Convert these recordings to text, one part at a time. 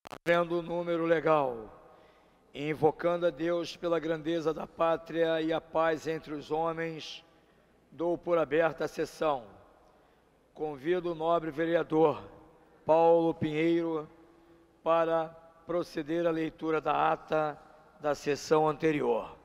Vendo o número legal, e invocando a Deus pela grandeza da pátria e a paz entre os homens, dou por aberta a sessão. Convido o nobre vereador Paulo Pinheiro para proceder à leitura da ata da sessão anterior.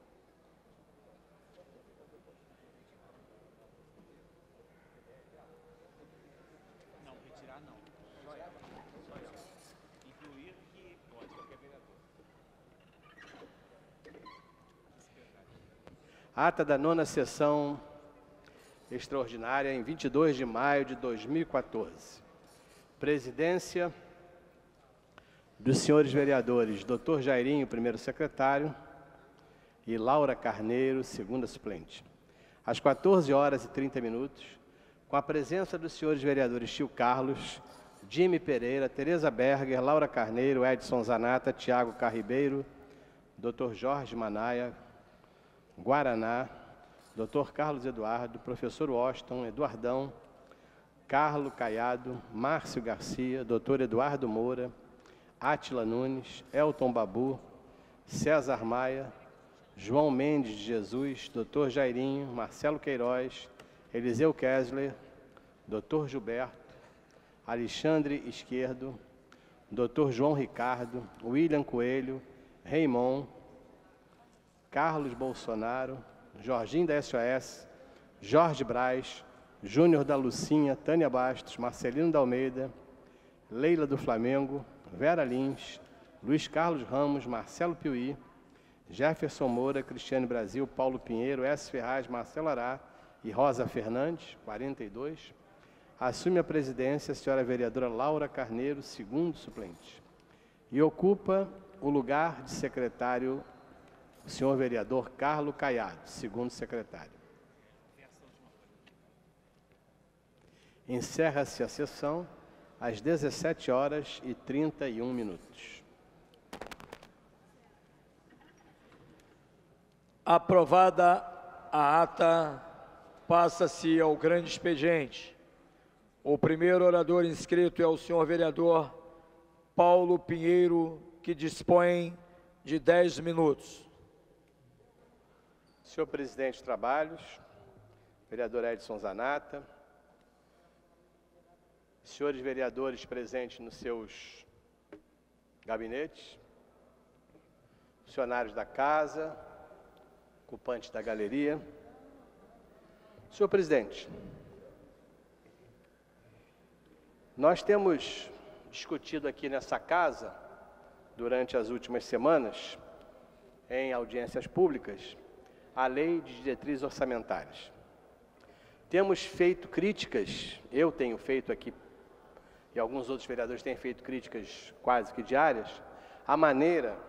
Ata da 9ª sessão extraordinária em 22 de maio de 2014. Presidência dos senhores vereadores Dr. Jairinho, primeiro secretário, e Laura Carneiro, segunda suplente. Às 14h30, com a presença dos senhores vereadores Tio Carlos, Jimmy Pereira, Tereza Berger, Laura Carneiro, Edson Zanata, Tiago Carribeiro, Dr. Jorge Manaia, Guaraná, Dr. Carlos Eduardo, Professor Washington, Eduardão, Carlo Caiado, Márcio Garcia, Dr. Eduardo Moura, Átila Nunes, Elton Babu, César Maia, João Mendes de Jesus, Dr. Jairinho, Marcelo Queiroz, Eliseu Kessler, Dr. Gilberto, Alexandre Esquerdo, Dr. João Ricardo, William Coelho, Raimon, Carlos Bolsonaro, Jorginho da SOS, Jorge Braz, Júnior da Lucinha, Tânia Bastos, Marcelino da Almeida, Leila do Flamengo, Vera Lins, Luiz Carlos Ramos, Marcelo Piuí, Jefferson Moura, Cristiane Brasil, Paulo Pinheiro, S. Ferraz, Marcelo Ará e Rosa Fernandes, 42. Assume a presidência a senhora vereadora Laura Carneiro, segundo suplente. E ocupa o lugar de secretário o senhor vereador Carlo Caiado, segundo secretário. Encerra-se a sessão às 17h31. Aprovada a ata, passa-se ao grande expediente. O primeiro orador inscrito é o senhor vereador Paulo Pinheiro, que dispõe de 10 minutos. Senhor presidente de Trabalhos, vereador Edson Zanata, senhores vereadores presentes nos seus gabinetes, funcionários da casa, ocupantes da galeria. Senhor presidente, nós temos discutido aqui nessa casa, durante as últimas semanas, em audiências públicas, a Lei de Diretrizes Orçamentárias. Temos feito críticas, eu tenho feito aqui, e alguns outros vereadores têm feito críticas quase que diárias, a maneira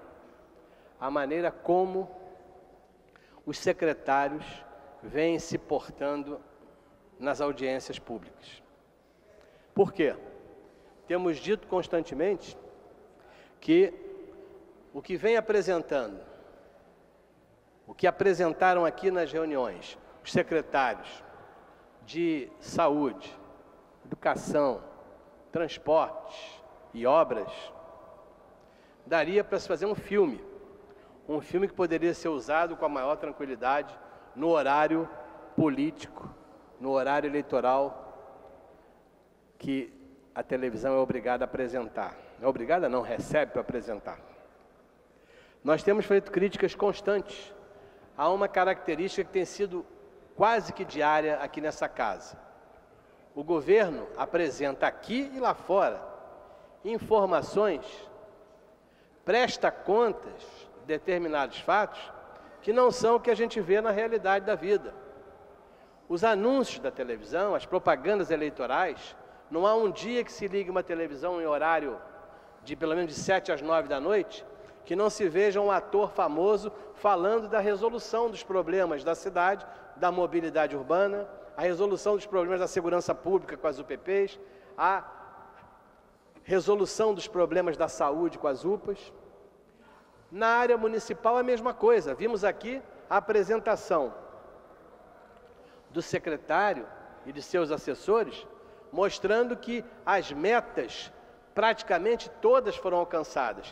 como os secretários vêm se portando nas audiências públicas. Por quê? Temos dito constantemente que o que vem apresentando, o que apresentaram aqui nas reuniões, os secretários de saúde, educação, transportes e obras, daria para se fazer um filme que poderia ser usado com a maior tranquilidade no horário político, no horário eleitoral que a televisão é obrigada a apresentar. Não é obrigada não, recebe para apresentar. Nós temos feito críticas constantes a uma característica que tem sido quase que diária aqui nessa casa. O governo apresenta aqui e lá fora informações, presta contas de determinados fatos que não são o que a gente vê na realidade da vida. Os anúncios da televisão, as propagandas eleitorais, não há um dia que se ligue uma televisão em horário de pelo menos de 7 às 9 da noite, que não se veja um ator famoso falando da resolução dos problemas da cidade, da mobilidade urbana, a resolução dos problemas da segurança pública com as UPPs, a resolução dos problemas da saúde com as UPAs. Na área municipal a mesma coisa. Vimos aqui a apresentação do secretário e de seus assessores, mostrando que as metas praticamente todas foram alcançadas.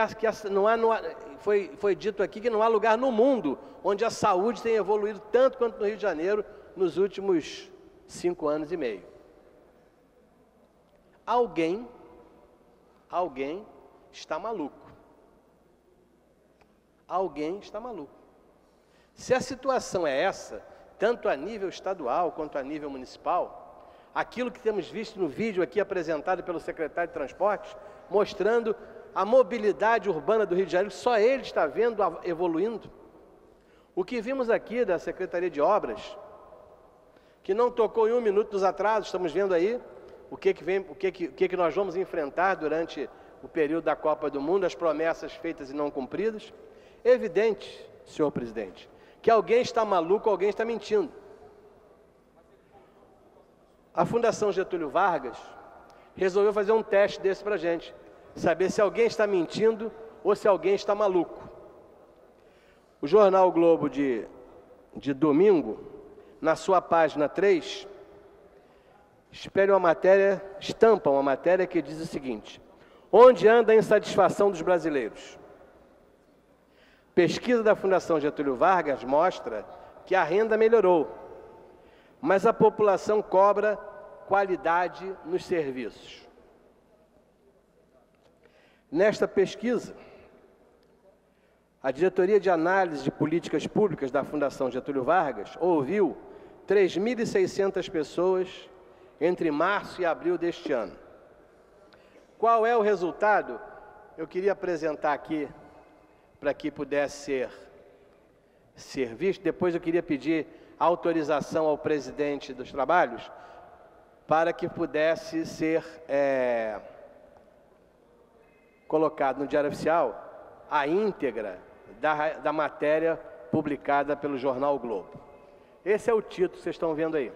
Foi dito aqui que não há lugar no mundo onde a saúde tenha evoluído tanto quanto no Rio de Janeiro nos últimos 5 anos e meio. Alguém está maluco. Alguém está maluco. Se a situação é essa, tanto a nível estadual quanto a nível municipal, aquilo que temos visto no vídeo aqui apresentado pelo secretário de Transportes, mostrando a mobilidade urbana do Rio de Janeiro, só ele está vendo evoluindo. O que vimos aqui da Secretaria de Obras, que não tocou em 1 minuto dos atrasos, estamos vendo aí o que nós vamos enfrentar durante o período da Copa do Mundo, as promessas feitas e não cumpridas. É evidente, senhor presidente, que alguém está maluco, alguém está mentindo. A Fundação Getúlio Vargas resolveu fazer um teste desse para a gente, saber se alguém está mentindo ou se alguém está maluco. O jornal o Globo de domingo, na sua página 3, estampa uma matéria que diz o seguinte: onde anda a insatisfação dos brasileiros? Pesquisa da Fundação Getúlio Vargas mostra que a renda melhorou, mas a população cobra qualidade nos serviços. Nesta pesquisa, a Diretoria de Análise de Políticas Públicas da Fundação Getúlio Vargas ouviu 3.600 pessoas entre março e abril deste ano. Qual é o resultado? Eu queria apresentar aqui, para que pudesse ser visto. Depois eu queria pedir autorização ao presidente dos trabalhos para que pudesse ser colocado no Diário Oficial a íntegra da matéria publicada pelo jornal o Globo. Esse é o título que vocês estão vendo aí.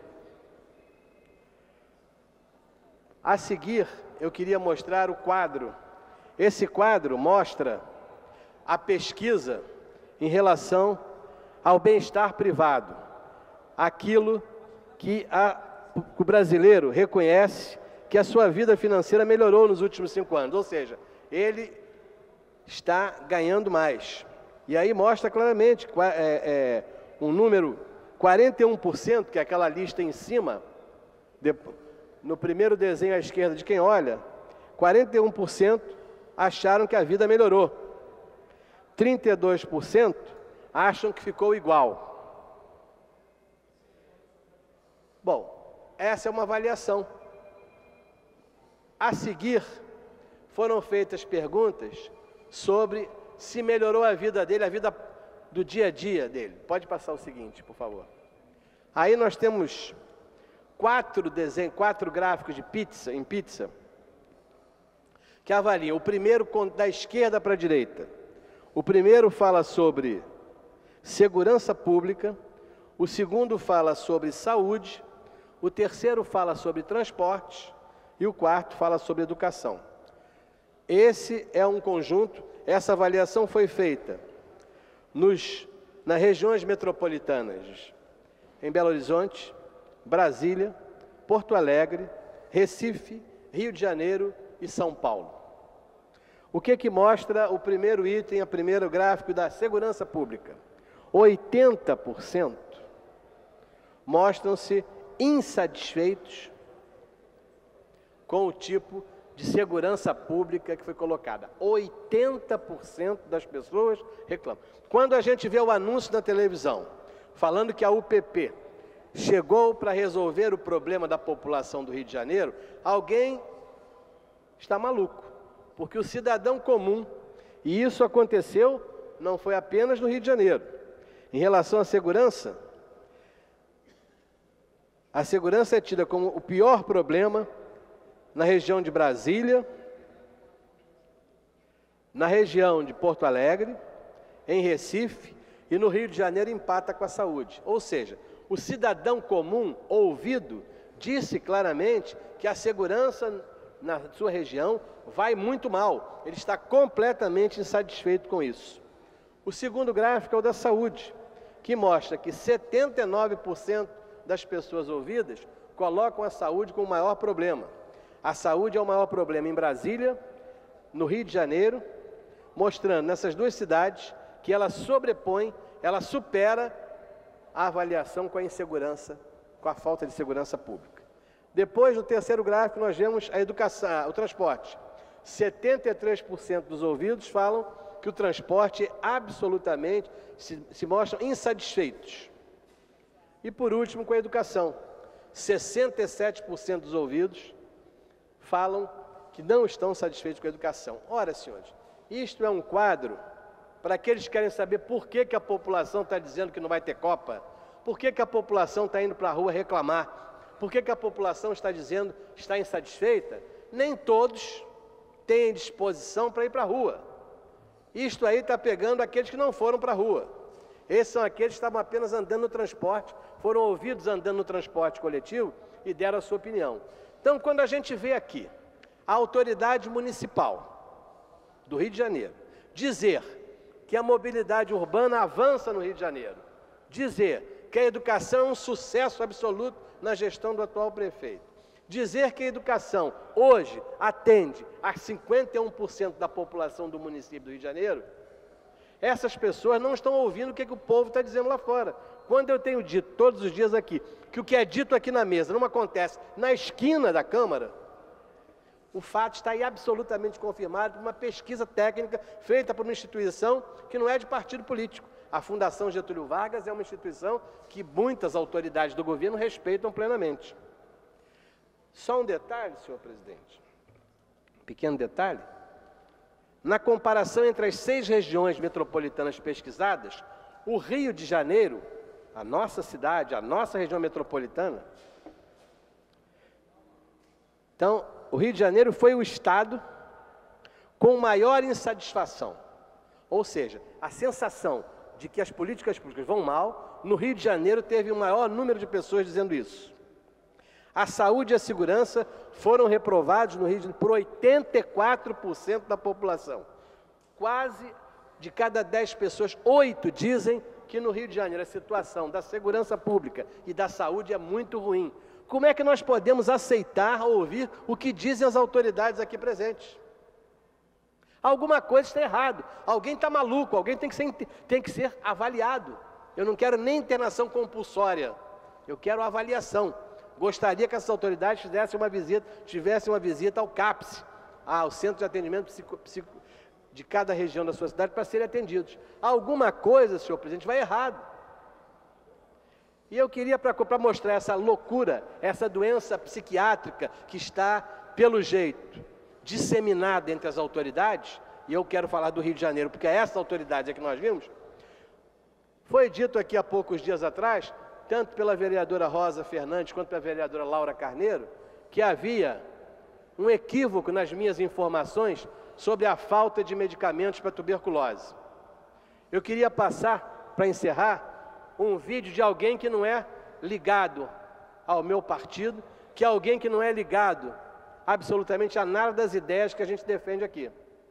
A seguir, eu queria mostrar o quadro. Esse quadro mostra a pesquisa em relação ao bem-estar privado, aquilo que o brasileiro reconhece que a sua vida financeira melhorou nos últimos 5 anos, ou seja, ele está ganhando mais. E aí mostra claramente um número 41%, que é aquela lista em cima, no primeiro desenho à esquerda de quem olha, 41% acharam que a vida melhorou. 32% acham que ficou igual. Bom, essa é uma avaliação. A seguir, foram feitas perguntas sobre se melhorou a vida dele, a vida do dia a dia dele. Pode passar o seguinte, por favor. Aí nós temos 4 gráficos de pizza, que avaliam. O primeiro da esquerda para a direita. O primeiro fala sobre segurança pública, o segundo fala sobre saúde, o terceiro fala sobre transporte e o quarto fala sobre educação. Esse é um conjunto, essa avaliação foi feita nas regiões metropolitanas, em Belo Horizonte, Brasília, Porto Alegre, Recife, Rio de Janeiro e São Paulo. O que mostra o primeiro item, o primeiro gráfico da segurança pública? 80% mostram-se insatisfeitos com o tipo de segurança pública que foi colocada. 80% das pessoas reclamam. Quando a gente vê o anúncio na televisão, falando que a UPP chegou para resolver o problema da população do Rio de Janeiro, alguém está maluco. Porque o cidadão comum, e isso aconteceu, não foi apenas no Rio de Janeiro. Em relação à segurança, a segurança é tida como o pior problema na região de Brasília, na região de Porto Alegre, em Recife e no Rio de Janeiro empata com a saúde. Ou seja, o cidadão comum, ouvido, disse claramente que a segurança na sua região vai muito mal. Ele está completamente insatisfeito com isso. O segundo gráfico é o da saúde, que mostra que 79% das pessoas ouvidas colocam a saúde como o maior problema. A saúde é o maior problema em Brasília, no Rio de Janeiro, mostrando nessas duas cidades que ela sobrepõe, ela supera a avaliação com a insegurança, com a falta de segurança pública. Depois, no terceiro gráfico, nós vemos a educação, o transporte. 73% dos ouvidos falam que o transporte absolutamente se mostram insatisfeitos. E por último, com a educação. 67% dos ouvidos falam que não estão satisfeitos com a educação. Ora, senhores, isto é um quadro para aqueles que querem saber por que a população está dizendo que não vai ter Copa, por que a população está indo para a rua reclamar, por que a população está dizendo que está insatisfeita. Nem todos têm disposição para ir para a rua. Isto aí está pegando aqueles que não foram para a rua. Esses são aqueles que estavam apenas andando no transporte, foram ouvidos andando no transporte coletivo e deram a sua opinião. Então, quando a gente vê aqui a autoridade municipal do Rio de Janeiro dizer que a mobilidade urbana avança no Rio de Janeiro, dizer que a educação é um sucesso absoluto na gestão do atual prefeito, dizer que a educação hoje atende a 51% da população do município do Rio de Janeiro, essas pessoas não estão ouvindo o que o povo está dizendo lá fora. Quando eu tenho dito todos os dias aqui que o que é dito aqui na mesa não acontece na esquina da Câmara, o fato está aí absolutamente confirmado por uma pesquisa técnica feita por uma instituição que não é de partido político. A Fundação Getúlio Vargas é uma instituição que muitas autoridades do governo respeitam plenamente. Só um detalhe, senhor presidente, um pequeno detalhe. Na comparação entre as 6 regiões metropolitanas pesquisadas, o Rio de Janeiro, a nossa cidade, a nossa região metropolitana, então, o Rio de Janeiro foi o estado com maior insatisfação. Ou seja, a sensação de que as políticas públicas vão mal, no Rio de Janeiro teve o maior número de pessoas dizendo isso. A saúde e a segurança foram reprovados no Rio de Janeiro por 84% da população. Quase de cada 10 pessoas, 8 dizem que no Rio de Janeiro a situação da segurança pública e da saúde é muito ruim. Como é que nós podemos aceitar ou ouvir o que dizem as autoridades aqui presentes? Alguma coisa está errado, alguém está maluco, alguém tem que ser avaliado. Eu não quero nem internação compulsória, eu quero avaliação. Gostaria que essas autoridades tivessem uma visita ao CAPS, ao Centro de Atendimento de cada região da sua cidade, para serem atendidos. Alguma coisa, senhor presidente, vai errado. E eu queria, para mostrar essa loucura, essa doença psiquiátrica que está, pelo jeito, disseminada entre as autoridades, e eu quero falar do Rio de Janeiro, porque é essa autoridade é que nós vimos, foi dito aqui há poucos dias atrás, tanto pela vereadora Rosa Fernandes quanto pela vereadora Laura Carneiro, que havia um equívoco nas minhas informações sobre a falta de medicamentos para tuberculose. Eu queria passar, para encerrar, um vídeo de alguém que não é ligado ao meu partido, que é alguém que não é ligado absolutamente a nada das ideias que a gente defende aqui,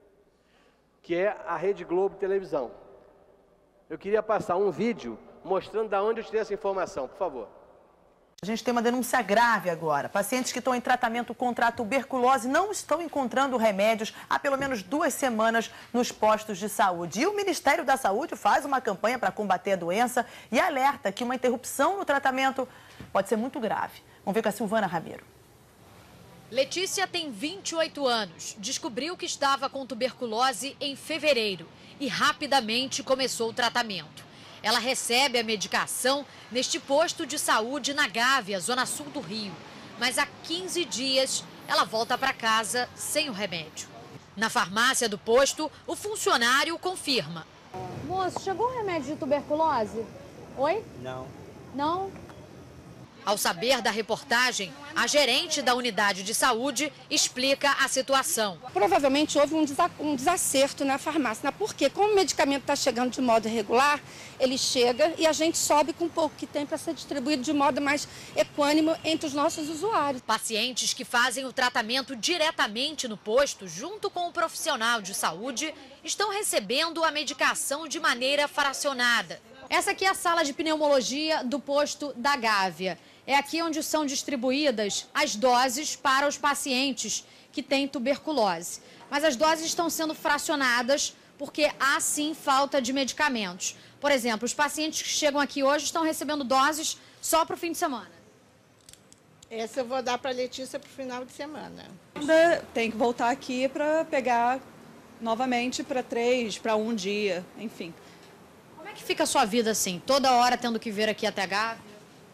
que é a Rede Globo Televisão. Eu queria passar um vídeo mostrando de onde eu tirei essa informação, por favor. A gente tem uma denúncia grave agora. Pacientes que estão em tratamento contra a tuberculose não estão encontrando remédios há pelo menos 2 semanas nos postos de saúde. E o Ministério da Saúde faz uma campanha para combater a doença e alerta que uma interrupção no tratamento pode ser muito grave. Vamos ver com a Silvana Ramiro. Letícia tem 28 anos. Descobriu que estava com tuberculose em fevereiro e rapidamente começou o tratamento. Ela recebe a medicação neste posto de saúde na Gávea, zona sul do Rio. Mas há 15 dias ela volta para casa sem o remédio. Na farmácia do posto, o funcionário confirma. Moço, chegou o remédio de tuberculose? Oi? Não. Não? Ao saber da reportagem, a gerente da unidade de saúde explica a situação. Provavelmente houve um desacerto na farmácia, porque como o medicamento está chegando de modo irregular, ele chega e a gente sobe com um pouco que tem para ser distribuído de modo mais equânime entre os nossos usuários. Pacientes que fazem o tratamento diretamente no posto, junto com o profissional de saúde, estão recebendo a medicação de maneira fracionada. Essa aqui é a sala de pneumologia do posto da Gávea. é aqui onde são distribuídas as doses para os pacientes que têm tuberculose. Mas as doses estão sendo fracionadas porque há sim falta de medicamentos. Por exemplo, os pacientes que chegam aqui hoje estão recebendo doses só para o fim de semana. Essa eu vou dar para a Letícia para o final de semana. Ainda tem que voltar aqui para pegar novamente para 3, para 1 dia, enfim. Como é que fica a sua vida assim? Toda hora tendo que vir aqui até a Gávea?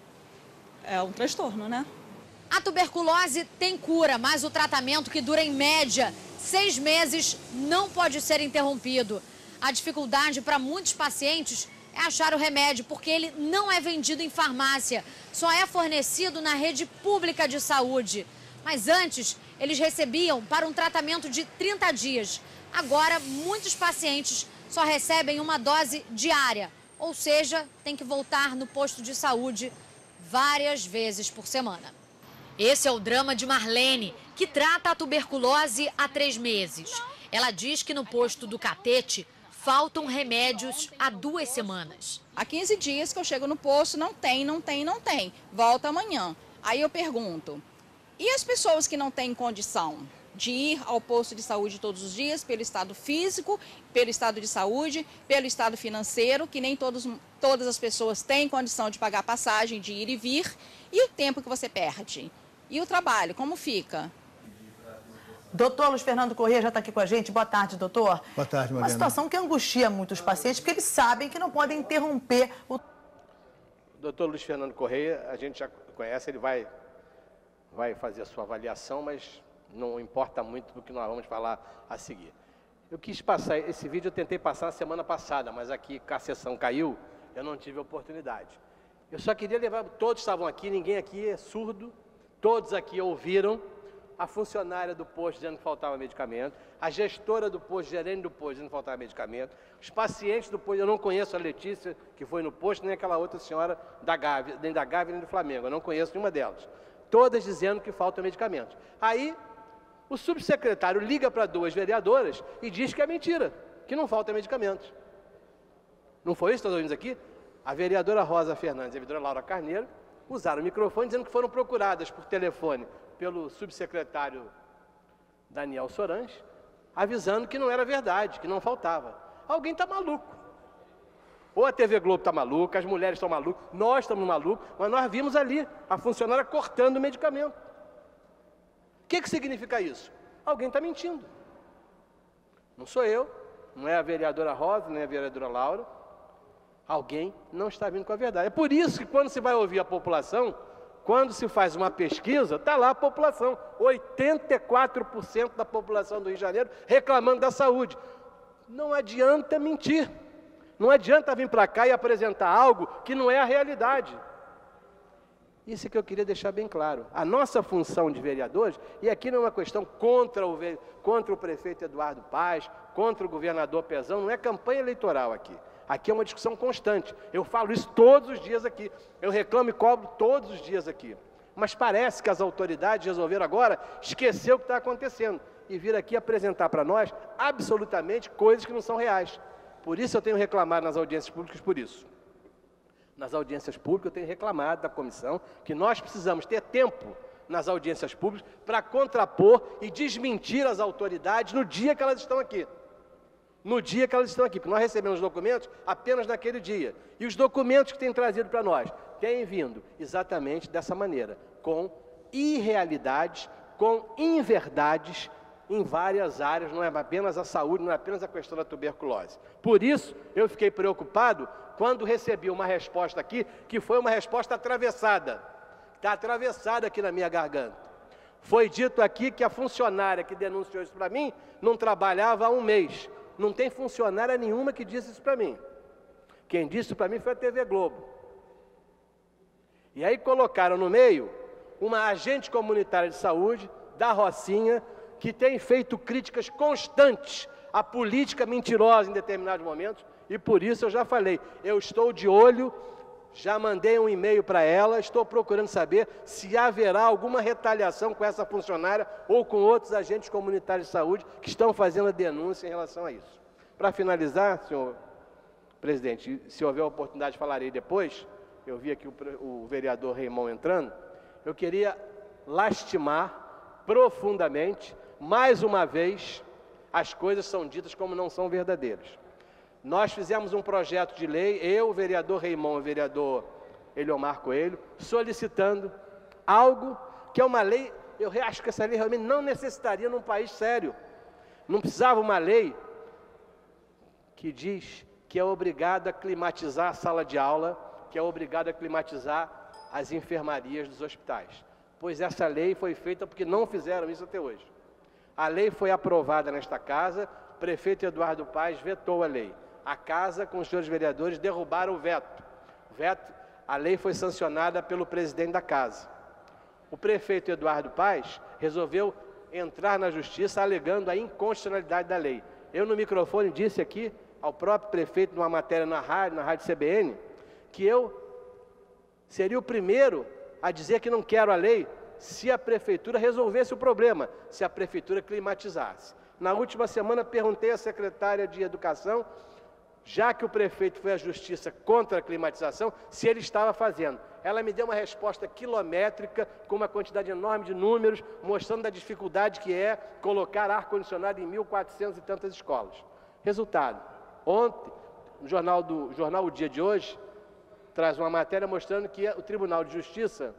É um transtorno, né? A tuberculose tem cura, mas o tratamento, que dura em média 6 meses, não pode ser interrompido. A dificuldade para muitos pacientes é achar o remédio, porque ele não é vendido em farmácia, só é fornecido na rede pública de saúde. Mas antes, eles recebiam para um tratamento de 30 dias. Agora, muitos pacientes só recebem uma dose diária, ou seja, tem que voltar no posto de saúde várias vezes por semana. Esse é o drama de Marlene, que trata a tuberculose há 3 meses. Ela diz que no posto do Catete faltam remédios há 2 semanas. Há 15 dias que eu chego no posto, não tem. Volta amanhã. Aí eu pergunto, e as pessoas que não têm condição de ir ao posto de saúde todos os dias, pelo estado físico, pelo estado de saúde, pelo estado financeiro, que nem todas as pessoas têm condição de pagar passagem, de ir e vir, e o tempo que você perde? E o trabalho, como fica? Doutor Luiz Fernando Corrêa já está aqui com a gente. Boa tarde, doutor. Boa tarde, Mariana. Uma situação que angustia muitos pacientes, porque eles sabem que não podem interromper o... Doutor Luiz Fernando Corrêa, a gente já conhece, ele vai fazer a sua avaliação, mas não importa muito do que nós vamos falar a seguir. Eu quis passar, esse vídeo eu tentei passar na semana passada, mas aqui a sessão caiu, eu não tive oportunidade. Eu só queria levar, todos estavam aqui, ninguém aqui é surdo, todos aqui ouviram a funcionária do posto dizendo que faltava medicamento, a gestora do posto, gerente do posto dizendo que faltava medicamento, os pacientes do posto, eu não conheço a Letícia, que foi no posto, nem aquela outra senhora da Gávea, nem da Gávea nem do Flamengo, eu não conheço nenhuma delas. Todas dizendo que faltam medicamentos. Aí, o subsecretário liga para 2 vereadoras e diz que é mentira, que não falta medicamentos. Não foi isso que nós ouvimos aqui? A vereadora Rosa Fernandes e a vereadora Laura Carneiro usaram o microfone dizendo que foram procuradas por telefone pelo subsecretário Daniel Sorange, avisando que não era verdade, que não faltava. Alguém está maluco. Ou a TV Globo está maluca, as mulheres estão malucas, nós estamos malucos, mas nós vimos ali a funcionária cortando o medicamento. O que significa isso? Alguém está mentindo. Não sou eu, não é a vereadora Rosa, nem a vereadora Laura. Alguém não está vindo com a verdade. É por isso que quando se vai ouvir a população, quando se faz uma pesquisa, está lá a população. 84% da população do Rio de Janeiro reclamando da saúde. Não adianta mentir. Não adianta vir para cá e apresentar algo que não é a realidade. Isso é que eu queria deixar bem claro. A nossa função de vereadores, e aqui não é uma questão contra o prefeito Eduardo Paes, contra o governador Pezão, não é campanha eleitoral aqui. Aqui é uma discussão constante. Eu falo isso todos os dias aqui. Eu reclamo e cobro todos os dias aqui. Mas parece que as autoridades resolveram agora esquecer o que está acontecendo e vir aqui apresentar para nós absolutamente coisas que não são reais. Por isso eu tenho reclamado nas audiências públicas por isso. Nas audiências públicas eu tenho reclamado da comissão que nós precisamos ter tempo nas audiências públicas para contrapor e desmentir as autoridades no dia que elas estão aqui. No dia que elas estão aqui, porque nós recebemos os documentos apenas naquele dia. E os documentos que têm trazido para nós têm vindo exatamente dessa maneira, com irrealidades, com inverdades em várias áreas, não é apenas a saúde, não é apenas a questão da tuberculose. Por isso, eu fiquei preocupado quando recebi uma resposta aqui, que foi uma resposta atravessada. Está atravessada aqui na minha garganta. Foi dito aqui que a funcionária que denunciou isso para mim não trabalhava há 1 mês. Não tem funcionária nenhuma que disse isso para mim. Quem disse isso para mim foi a TV Globo. E aí colocaram no meio uma agente comunitária de saúde, da Rocinha, que tem feito críticas constantes à política mentirosa em determinados momentos, e por isso eu já falei, eu estou de olho, já mandei um e-mail para ela, estou procurando saber se haverá alguma retaliação com essa funcionária ou com outros agentes comunitários de saúde que estão fazendo a denúncia em relação a isso. Para finalizar, senhor presidente, se houver oportunidade falarei depois, eu vi aqui o vereador Reimon entrando, eu queria lastimar profundamente, mais uma vez, as coisas são ditas como não são verdadeiras. Nós fizemos um projeto de lei, eu, o vereador Reimon e o vereador Eliomar Coelho, solicitando algo que é uma lei, eu acho que essa lei realmente não necessitaria num país sério. Não precisava uma lei que diz que é obrigado a climatizar a sala de aula, que é obrigado a climatizar as enfermarias dos hospitais. Pois essa lei foi feita porque não fizeram isso até hoje. A lei foi aprovada nesta casa, o prefeito Eduardo Paes vetou a lei. A casa, com os senhores vereadores, derrubaram o veto. A lei foi sancionada pelo presidente da casa. O prefeito Eduardo Paes resolveu entrar na justiça alegando a inconstitucionalidade da lei. Eu, no microfone, disse aqui ao próprio prefeito, numa matéria na rádio CBN, que eu seria o primeiro a dizer que não quero a lei se a prefeitura resolvesse o problema, se a prefeitura climatizasse. Na última semana, perguntei à secretária de Educação, já que o prefeito foi à justiça contra a climatização, se ele estava fazendo. Ela me deu uma resposta quilométrica, com uma quantidade enorme de números, mostrando a dificuldade que é colocar ar-condicionado em 1.400 e tantas escolas. Resultado, ontem, no jornal O Dia de hoje, traz uma matéria mostrando que o Tribunal de Justiça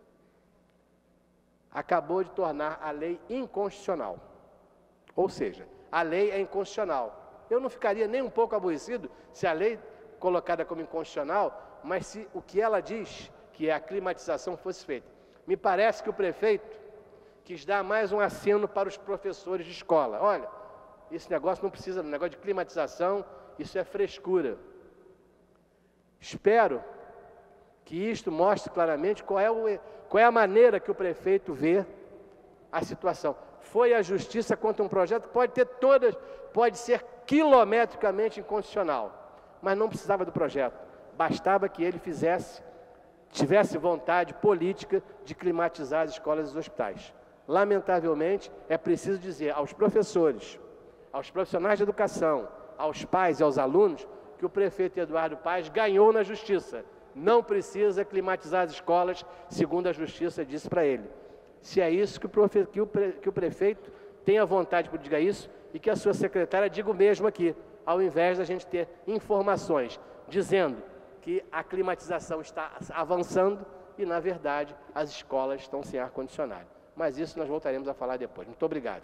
acabou de tornar a lei inconstitucional. Ou seja, a lei é inconstitucional. Eu não ficaria nem um pouco aborrecido se a lei colocada como inconstitucional, mas se o que ela diz, que é a climatização, fosse feita. Me parece que o prefeito quis dar mais um aceno para os professores de escola. Olha, esse negócio não precisa, negócio de climatização, isso é frescura. Espero que isto mostre claramente qual é a maneira que o prefeito vê a situação. Foi à justiça contra um projeto que pode ser quilometricamente inconstitucional, mas não precisava do projeto. Bastava que ele tivesse vontade política de climatizar as escolas e os hospitais. Lamentavelmente, é preciso dizer aos professores, aos profissionais de educação, aos pais e aos alunos, que o prefeito Eduardo Paes ganhou na justiça. Não precisa climatizar as escolas, segundo a justiça disse para ele. Se é isso que o prefeito tenha vontade para dizer isso, e que a sua secretária diga o mesmo aqui, ao invés da gente ter informações dizendo que a climatização está avançando e, na verdade, as escolas estão sem ar-condicionado. Mas isso nós voltaremos a falar depois. Muito obrigado.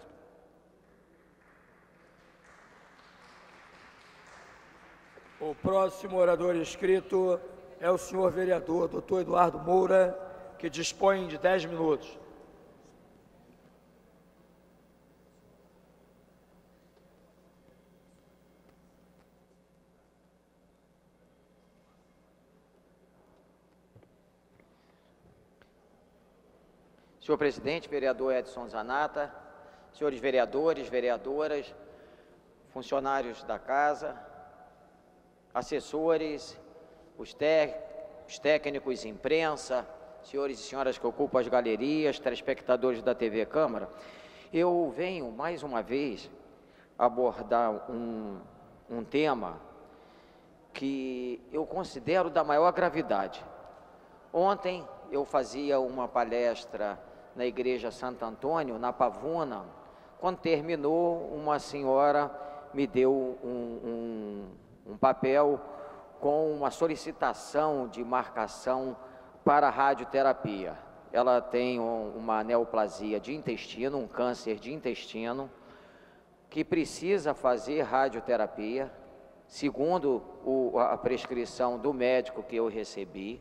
O próximo orador inscrito é o senhor vereador Dr. Eduardo Moura, que dispõe de 10 minutos. Senhor presidente, vereador Edson Zanata, senhores vereadores, vereadoras, funcionários da casa, assessores, os técnicos, imprensa, senhores e senhoras que ocupam as galerias, telespectadores da TV Câmara, eu venho mais uma vez abordar um tema que eu considero da maior gravidade. Ontem eu fazia uma palestra na Igreja Santo Antônio, na Pavuna. Quando terminou, uma senhora me deu um papel com uma solicitação de marcação para a radioterapia. Ela tem uma neoplasia de intestino, um câncer de intestino, que precisa fazer radioterapia, segundo a prescrição do médico que eu recebi.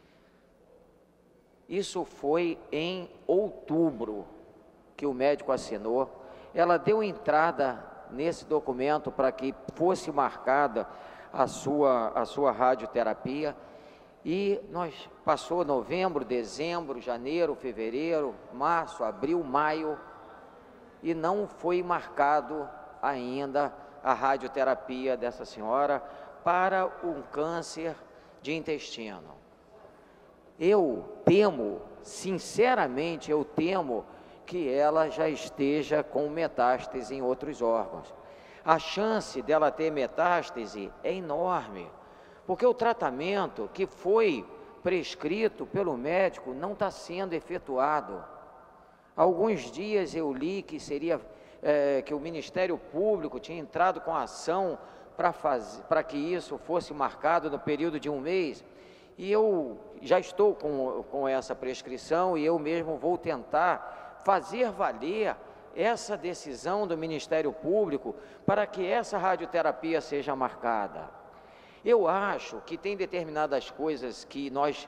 Isso foi em outubro que o médico assinou. Ela deu entrada nesse documento para que fosse marcada a sua radioterapia. E passou novembro, dezembro, janeiro, fevereiro, março, abril, maio, e não foi marcado ainda a radioterapia dessa senhora para um câncer de intestino. Eu temo, sinceramente, eu temo que ela já esteja com metástase em outros órgãos. A chance dela ter metástase é enorme, porque o tratamento que foi prescrito pelo médico não está sendo efetuado. Há alguns dias eu li que que o Ministério Público tinha entrado com ação para que isso fosse marcado no período de 1 mês, e eu já estou com essa prescrição e eu mesmo vou tentar fazer valer essa decisão do Ministério Público para que essa radioterapia seja marcada. Eu acho que tem determinadas coisas que nós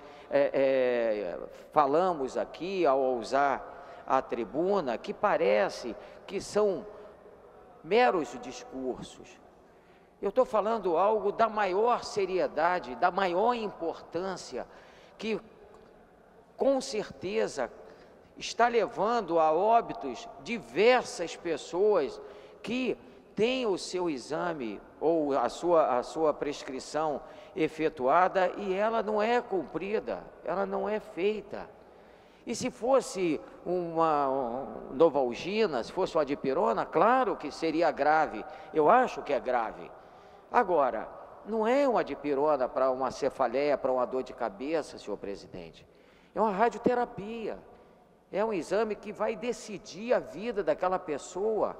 falamos aqui ao usar a tribuna que parece que são meros discursos. Eu estou falando algo da maior seriedade, da maior importância, que com certeza está levando a óbitos diversas pessoas que têm o seu exame ou a sua prescrição efetuada e ela não é cumprida, ela não é feita. E se fosse uma Novalgina, se fosse uma dipirona, claro que seria grave, eu acho que é grave. Agora, não é uma dipirona para uma cefaleia, para uma dor de cabeça, senhor presidente, é uma radioterapia, é um exame que vai decidir a vida daquela pessoa.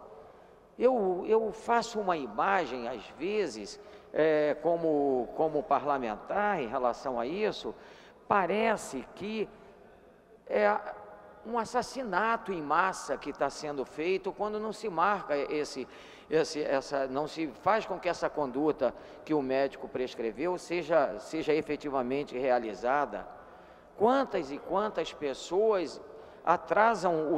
Eu faço uma imagem, às vezes, como parlamentar em relação a isso, parece que é um assassinato em massa que está sendo feito quando não se marca não se faz com que essa conduta que o médico prescreveu seja efetivamente realizada. Quantas e quantas pessoas atrasam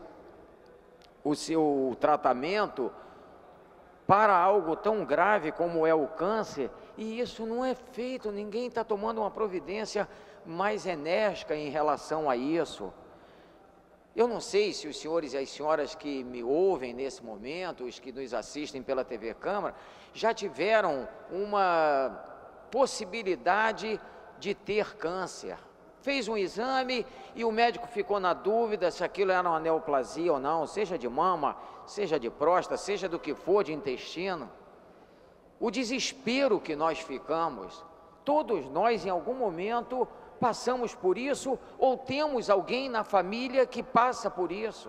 o seu tratamento para algo tão grave como é o câncer, e isso não é feito, ninguém está tomando uma providência mais enérgica em relação a isso. Eu não sei se os senhores e as senhoras que me ouvem nesse momento, os que nos assistem pela TV Câmara, já tiveram uma possibilidade de ter câncer. Fez um exame e o médico ficou na dúvida se aquilo era uma neoplasia ou não, seja de mama, seja de próstata, seja do que for, de intestino. O desespero que nós ficamos, todos nós em algum momento passamos por isso ou temos alguém na família que passa por isso.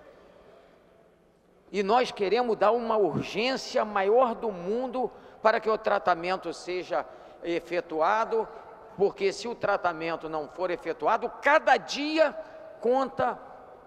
E nós queremos dar uma urgência maior do mundo para que o tratamento seja efetuado, porque se o tratamento não for efetuado, cada dia conta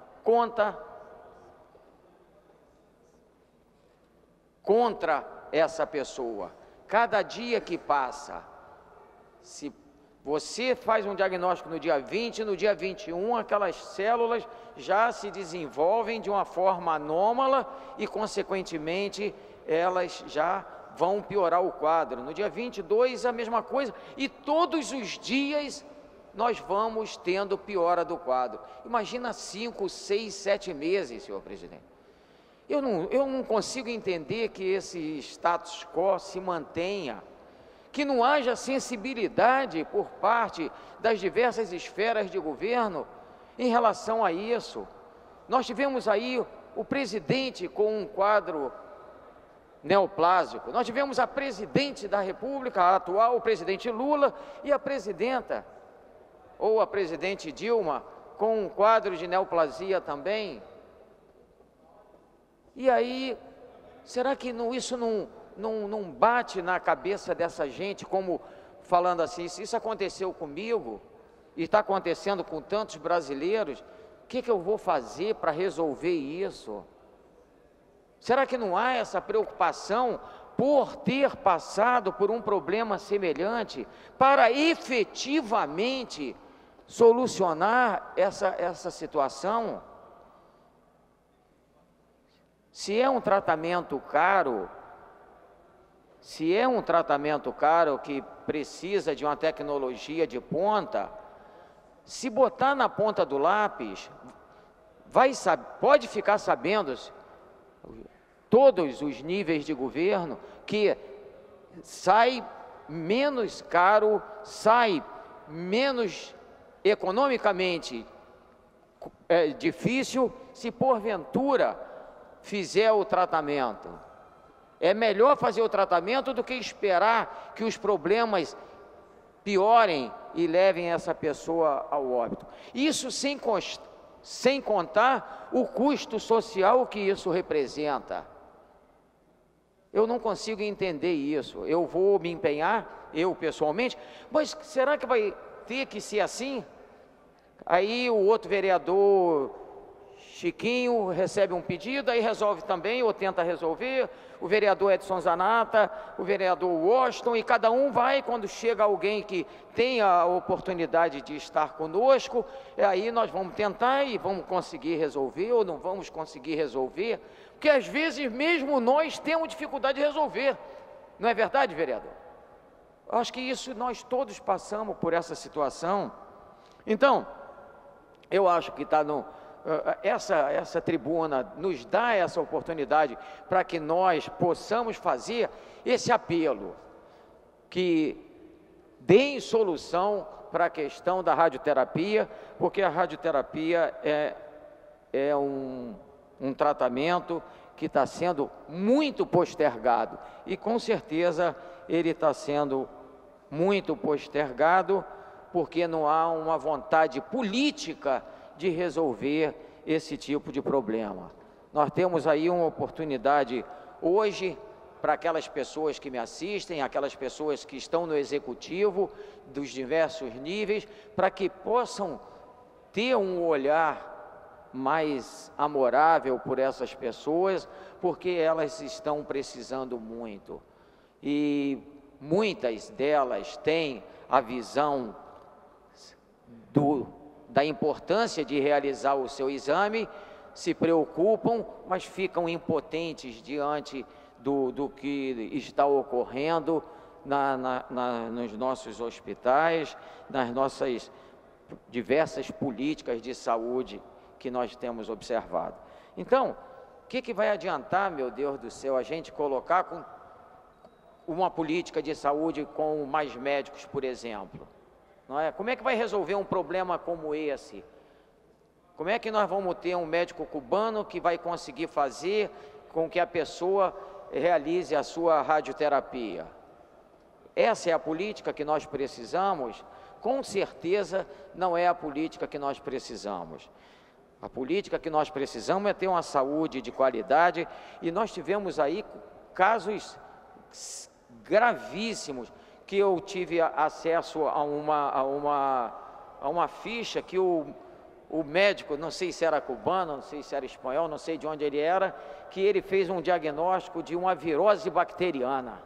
contra essa pessoa. Cada dia que passa, se você faz um diagnóstico no dia 20, no dia 21, aquelas células já se desenvolvem de uma forma anômala e, consequentemente, elas já vão piorar o quadro. No dia 22, a mesma coisa, e todos os dias nós vamos tendo piora do quadro. Imagina 5, 6, 7 meses, senhor presidente. Eu não consigo entender que esse status quo se mantenha, que não haja sensibilidade por parte das diversas esferas de governo em relação a isso. Nós tivemos aí o presidente com um quadro neoplásico, nós tivemos a presidente da República, a atual, o presidente Lula, e a presidenta, ou a presidente Dilma, com um quadro de neoplasia também. E aí, será que isso não bate na cabeça dessa gente, como falando assim, se isso aconteceu comigo, e está acontecendo com tantos brasileiros, o que eu vou fazer para resolver isso? Será que não há essa preocupação por ter passado por um problema semelhante, para efetivamente solucionar essa situação? Se é um tratamento caro, que precisa de uma tecnologia de ponta, se botar na ponta do lápis, pode ficar sabendo, todos os níveis de governo, que sai menos caro, sai menos economicamente difícil, se porventura fizer o tratamento. É melhor fazer o tratamento do que esperar que os problemas piorem e levem essa pessoa ao óbito. Isso sem contar o custo social que isso representa. Eu não consigo entender isso. Eu vou me empenhar, eu pessoalmente, mas será que vai ter que ser assim? Aí o outro vereador, Chiquinho, recebe um pedido, aí resolve também, ou tenta resolver, o vereador Edson Zanata, o vereador Washington, e cada um vai, quando chega alguém que tem a oportunidade de estar conosco, aí nós vamos tentar e vamos conseguir resolver, ou não vamos conseguir resolver, porque às vezes mesmo nós temos dificuldade de resolver, não é verdade, vereador? Acho que isso nós todos passamos por essa situação. Então, eu acho que está no... Essa tribuna nos dá essa oportunidade para que nós possamos fazer esse apelo, que deem solução para a questão da radioterapia, porque a radioterapia é um tratamento que está sendo muito postergado, e com certeza ele está sendo muito postergado, porque não há uma vontade política de resolver esse tipo de problema. Nós temos aí uma oportunidade hoje para aquelas pessoas que me assistem, aquelas pessoas que estão no executivo, dos diversos níveis, para que possam ter um olhar mais amorável por essas pessoas, porque elas estão precisando muito. E muitas delas têm a visão da importância de realizar o seu exame, se preocupam, mas ficam impotentes diante do que está ocorrendo nos nossos hospitais, nas nossas diversas políticas de saúde que nós temos observado. Então, o que vai adiantar, meu Deus do céu, a gente colocar com uma política de saúde com mais médicos, por exemplo? Não é? Como é que vai resolver um problema como esse? Como é que nós vamos ter um médico cubano que vai conseguir fazer com que a pessoa realize a sua radioterapia? Essa é a política que nós precisamos? Com certeza não é a política que nós precisamos. A política que nós precisamos é ter uma saúde de qualidade, e nós tivemos aí casos gravíssimos, que eu tive acesso a uma ficha que o médico, não sei se era cubano, não sei se era espanhol, não sei de onde ele era, que ele fez um diagnóstico de uma virose bacteriana.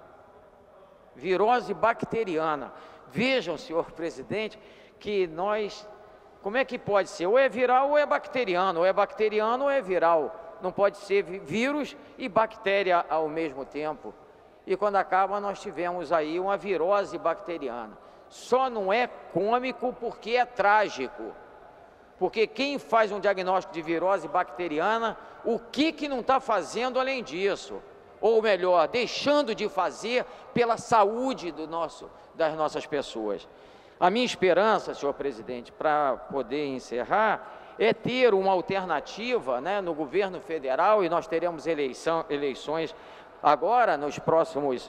Virose bacteriana. Vejam, senhor presidente, que nós... Como é que pode ser? Ou é viral ou é bacteriano, ou é viral. Não pode ser vírus e bactéria ao mesmo tempo. E quando acaba, nós tivemos aí uma virose bacteriana. Só não é cômico porque é trágico. Porque quem faz um diagnóstico de virose bacteriana, o que não está fazendo além disso? Ou melhor, deixando de fazer pela saúde das nossas pessoas. A minha esperança, senhor presidente, para poder encerrar, é ter uma alternativa, né, no governo federal, e nós teremos eleições agora, nos próximos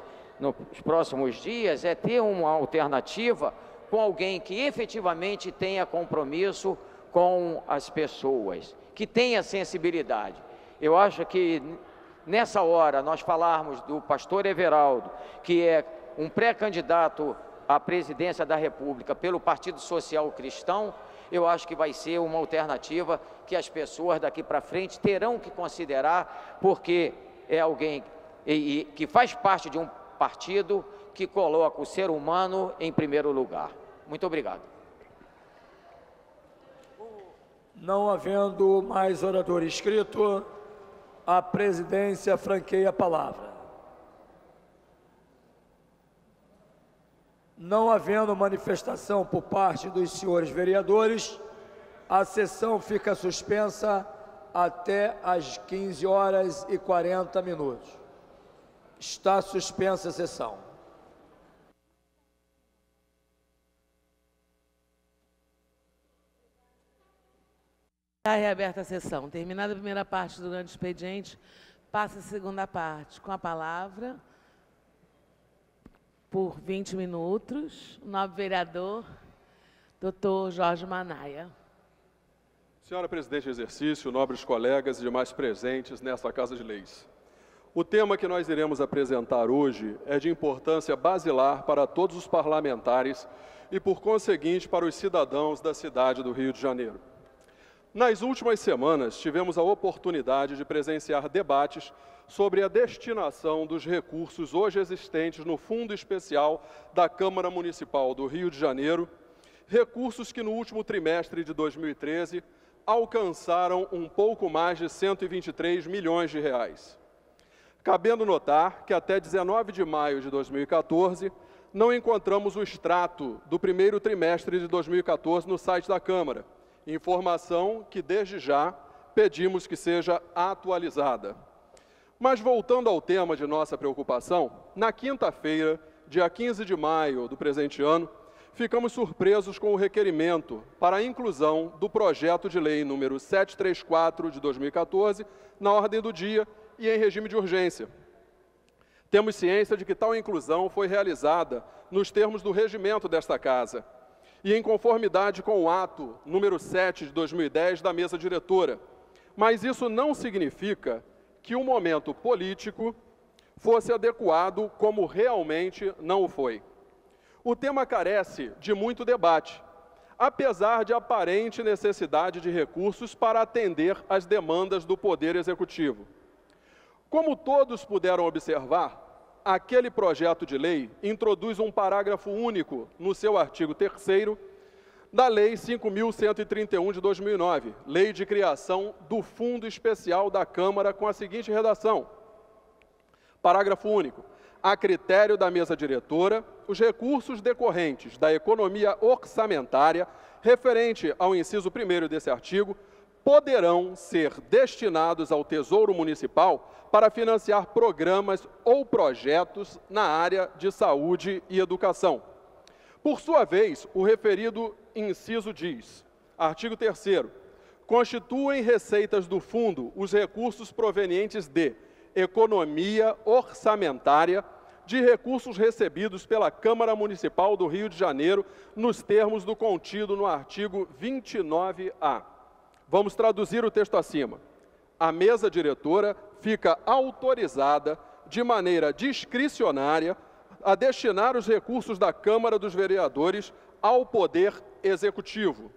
dias, é ter uma alternativa com alguém que efetivamente tenha compromisso com as pessoas, que tenha sensibilidade. Eu acho que nessa hora nós falarmos do pastor Everaldo, que é um pré-candidato à presidência da República pelo Partido Social Cristão, eu acho que vai ser uma alternativa que as pessoas daqui para frente terão que considerar, porque é alguém que faz parte de um partido que coloca o ser humano em primeiro lugar. Muito obrigado. Não havendo mais orador inscrito, a presidência franqueia a palavra. Não havendo manifestação por parte dos senhores vereadores, a sessão fica suspensa até às 15h40. Está suspensa a sessão. Está reaberta a sessão. Terminada a primeira parte do grande expediente, passa a segunda parte. Com a palavra, Por 20 minutos, o nobre vereador, doutor Jorge Manaia. Senhora Presidente em exercício, nobres colegas e demais presentes nesta Casa de Leis. O tema que nós iremos apresentar hoje é de importância basilar para todos os parlamentares e, por conseguinte, para os cidadãos da cidade do Rio de Janeiro. Nas últimas semanas, tivemos a oportunidade de presenciar debates sobre a destinação dos recursos hoje existentes no Fundo Especial da Câmara Municipal do Rio de Janeiro, recursos que no último trimestre de 2013 alcançaram um pouco mais de 123 milhões de reais. Cabendo notar que até 19 de maio de 2014, não encontramos o extrato do primeiro trimestre de 2014 no site da Câmara, informação que desde já pedimos que seja atualizada. Mas voltando ao tema de nossa preocupação, na quinta-feira, dia 15 de maio do presente ano, ficamos surpresos com o requerimento para a inclusão do projeto de lei número 734 de 2014 na ordem do dia e em regime de urgência. Temos ciência de que tal inclusão foi realizada nos termos do regimento desta Casa e em conformidade com o ato número 7 de 2010 da mesa diretora. Mas isso não significa que o momento político fosse adequado como realmente não o foi. O tema carece de muito debate, apesar de aparente necessidade de recursos para atender às demandas do Poder Executivo. Como todos puderam observar, aquele projeto de lei introduz um parágrafo único no seu artigo 3º da Lei 5.131 de 2009, Lei de Criação do Fundo Especial da Câmara, com a seguinte redação. Parágrafo único. A critério da mesa diretora, os recursos decorrentes da economia orçamentária referente ao inciso 1º desse artigo poderão ser destinados ao Tesouro Municipal para financiar programas ou projetos na área de saúde e educação. Por sua vez, o referido inciso diz, artigo 3º, constituem receitas do fundo os recursos provenientes de economia orçamentária de recursos recebidos pela Câmara Municipal do Rio de Janeiro nos termos do contido no artigo 29A. Vamos traduzir o texto acima. A mesa diretora fica autorizada de maneira discricionária a destinar os recursos da Câmara dos Vereadores ao Poder Executivo.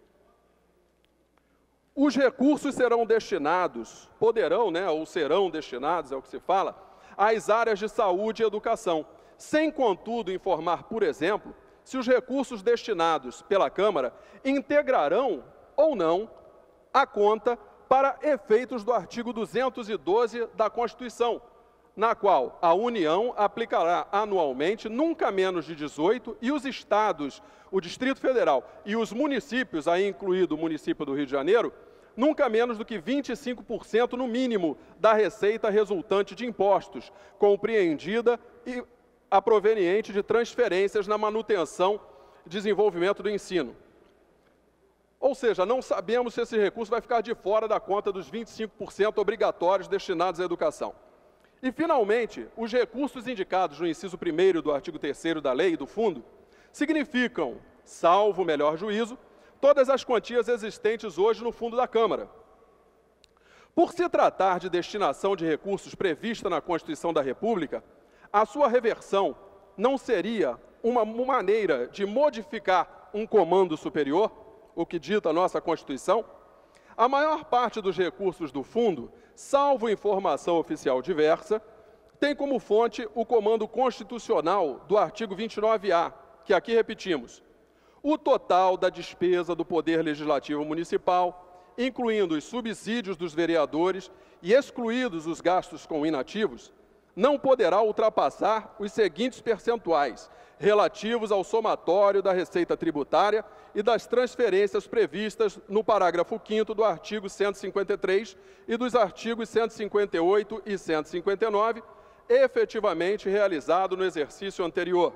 Os recursos serão destinados, poderão, ou serão destinados, é o que se fala, às áreas de saúde e educação, sem, contudo, informar, por exemplo, se os recursos destinados pela Câmara integrarão ou não a conta para efeitos do artigo 212 da Constituição, na qual a União aplicará anualmente nunca menos de 18 e os estados, o Distrito Federal e os municípios, aí incluído o município do Rio de Janeiro, nunca menos do que 25% no mínimo da receita resultante de impostos, compreendida e a proveniente de transferências na manutenção e desenvolvimento do ensino. Ou seja, não sabemos se esse recurso vai ficar de fora da conta dos 25% obrigatórios destinados à educação. E, finalmente, os recursos indicados no inciso 1º do artigo 3º da lei e do fundo significam, salvo o melhor juízo, todas as quantias existentes hoje no fundo da Câmara. Por se tratar de destinação de recursos prevista na Constituição da República, a sua reversão não seria uma maneira de modificar um comando superior, o que dita a nossa Constituição? A maior parte dos recursos do fundo, salvo informação oficial diversa, tem como fonte o comando constitucional do artigo 29A, que aqui repetimos. O total da despesa do Poder Legislativo Municipal, incluindo os subsídios dos vereadores e excluídos os gastos com inativos, não poderá ultrapassar os seguintes percentuais, relativos ao somatório da receita tributária e das transferências previstas no parágrafo 5º do artigo 153 e dos artigos 158 e 159, efetivamente realizado no exercício anterior.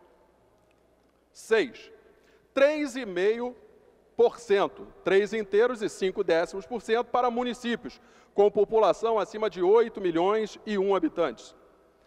6. 3,5%, 3 inteiros e 5 décimos por cento para municípios, com população acima de 8 milhões e 1 habitantes.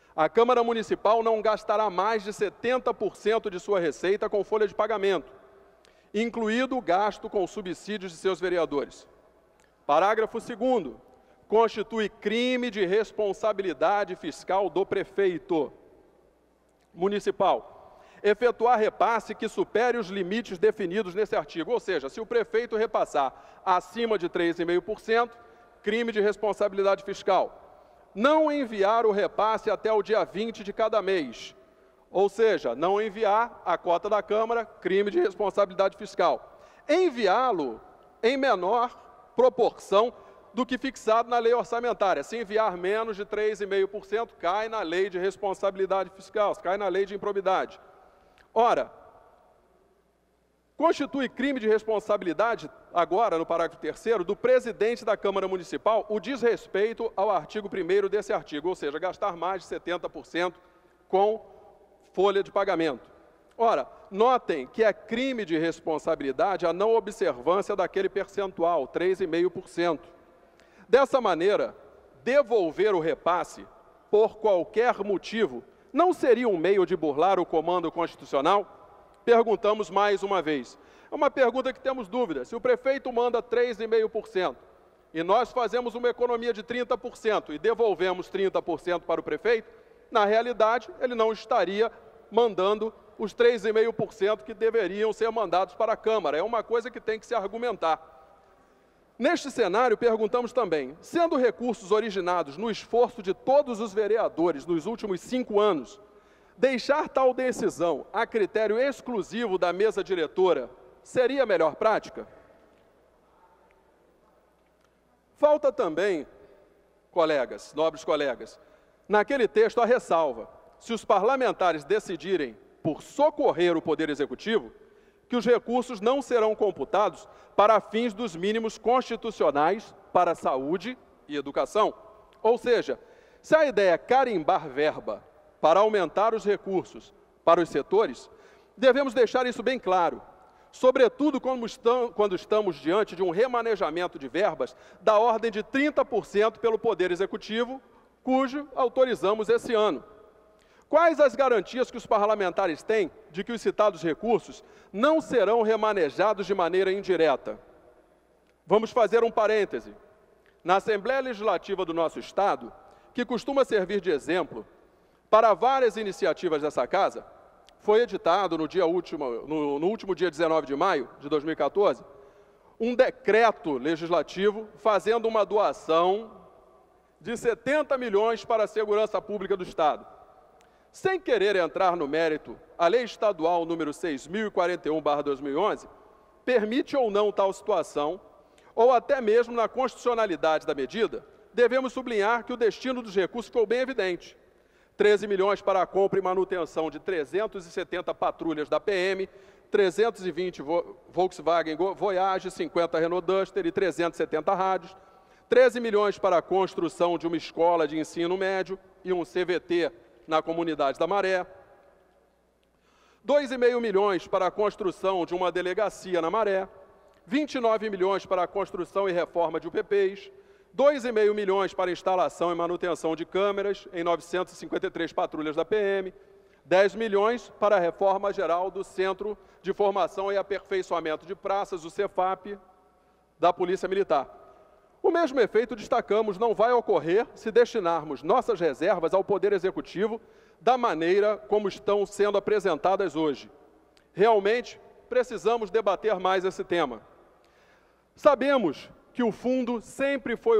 A Câmara Municipal não gastará mais de 70% de sua receita com folha de pagamento, incluído o gasto com subsídios de seus vereadores. Parágrafo 2º. Constitui crime de responsabilidade fiscal do prefeito municipal efetuar repasse que supere os limites definidos nesse artigo. Ou seja, se o prefeito repassar acima de 3,5%, crime de responsabilidade fiscal. Não enviar o repasse até o dia 20 de cada mês. Ou seja, não enviar a cota da Câmara, crime de responsabilidade fiscal. Enviá-lo em menor proporção do que fixado na lei orçamentária. Se enviar menos de 3,5%, cai na lei de responsabilidade fiscal, cai na lei de improbidade. Ora, constitui crime de responsabilidade, agora no parágrafo 3º, do presidente da Câmara Municipal o desrespeito ao artigo 1º desse artigo, ou seja, gastar mais de 70% com folha de pagamento. Ora, notem que é crime de responsabilidade a não observância daquele percentual, 3,5%. Dessa maneira, devolver o repasse, por qualquer motivo, não seria um meio de burlar o comando constitucional? Perguntamos mais uma vez. É uma pergunta que temos dúvida. Se o prefeito manda 3,5% e nós fazemos uma economia de 30% e devolvemos 30% para o prefeito, na realidade, ele não estaria mandando os 3,5% que deveriam ser mandados para a Câmara. É uma coisa que tem que se argumentar. Neste cenário, perguntamos também, sendo recursos originados no esforço de todos os vereadores nos últimos 5 anos, deixar tal decisão a critério exclusivo da mesa diretora seria a melhor prática? Falta também, colegas, nobres colegas, naquele texto a ressalva, se os parlamentares decidirem por socorrer o Poder Executivo, que os recursos não serão computados para fins dos mínimos constitucionais para saúde e educação. Ou seja, se a ideia é carimbar verba para aumentar os recursos para os setores, devemos deixar isso bem claro, sobretudo quando estamos diante de um remanejamento de verbas da ordem de 30% pelo Poder Executivo, cujo autorizamos esse ano. Quais as garantias que os parlamentares têm de que os citados recursos não serão remanejados de maneira indireta? Vamos fazer um parêntese. Na Assembleia Legislativa do nosso Estado, que costuma servir de exemplo para várias iniciativas dessa Casa, foi editado no último dia 19 de maio de 2014, um decreto legislativo fazendo uma doação de 70 milhões para a segurança pública do Estado. Sem querer entrar no mérito, a Lei Estadual número 6.041/2011 permite ou não tal situação, ou até mesmo na constitucionalidade da medida, devemos sublinhar que o destino dos recursos ficou bem evidente. 13 milhões para a compra e manutenção de 370 patrulhas da PM, 320 Volkswagen Voyage, 50 Renault Duster e 370 rádios, 13 milhões para a construção de uma escola de ensino médio e um CVT na comunidade da Maré, 2,5 milhões para a construção de uma delegacia na Maré, 29 milhões para a construção e reforma de UPPs, 2,5 milhões para instalação e manutenção de câmeras em 953 patrulhas da PM, 10 milhões para a reforma geral do Centro de Formação e Aperfeiçoamento de Praças, o CEFAP, da Polícia Militar. O mesmo efeito, destacamos, não vai ocorrer se destinarmos nossas reservas ao Poder Executivo da maneira como estão sendo apresentadas hoje. Realmente, precisamos debater mais esse tema. Sabemos que o fundo sempre foi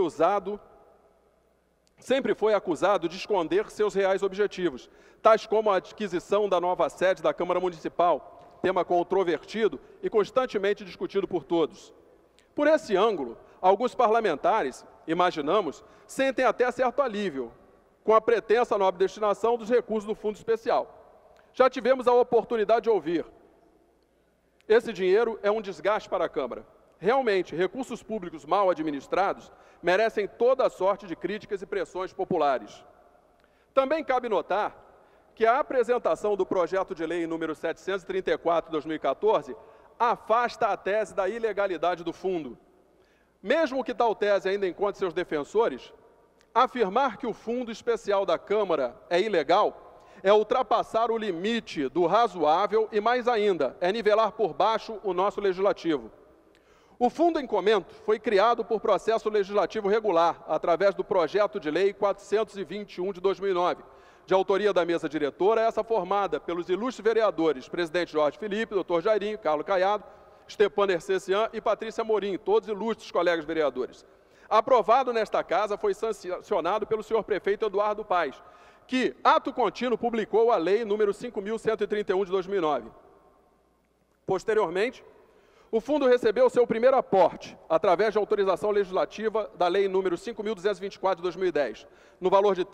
acusado de esconder seus reais objetivos, tais como a adquisição da nova sede da Câmara Municipal, tema controvertido e constantemente discutido por todos. Por esse ângulo, alguns parlamentares, imaginamos, sentem até certo alívio com a pretensa nobre destinação dos recursos do Fundo Especial. Já tivemos a oportunidade de ouvir. Esse dinheiro é um desgaste para a Câmara. Realmente, recursos públicos mal administrados merecem toda a sorte de críticas e pressões populares. Também cabe notar que a apresentação do projeto de lei número 734/2014 afasta a tese da ilegalidade do fundo. Mesmo que tal tese ainda encontre seus defensores, Afirmar que o fundo especial da Câmara é ilegal é ultrapassar o limite do razoável e, mais ainda, é nivelar por baixo o nosso legislativo. O fundo em comento foi criado por processo legislativo regular, através do projeto de lei 421 de 2009, de autoria da mesa diretora, essa formada pelos ilustres vereadores, presidente Jorge Felipe, doutor Jairinho, Carlos Caiado, Stepan Ercecian e Patrícia Morim, todos ilustres colegas vereadores. Aprovado nesta casa, foi sancionado pelo senhor prefeito Eduardo Paes, que, ato contínuo, publicou a lei número 5.131 de 2009. Posteriormente, o fundo recebeu seu primeiro aporte, através de autorização legislativa da lei número 5.224 de 2010, no valor de R$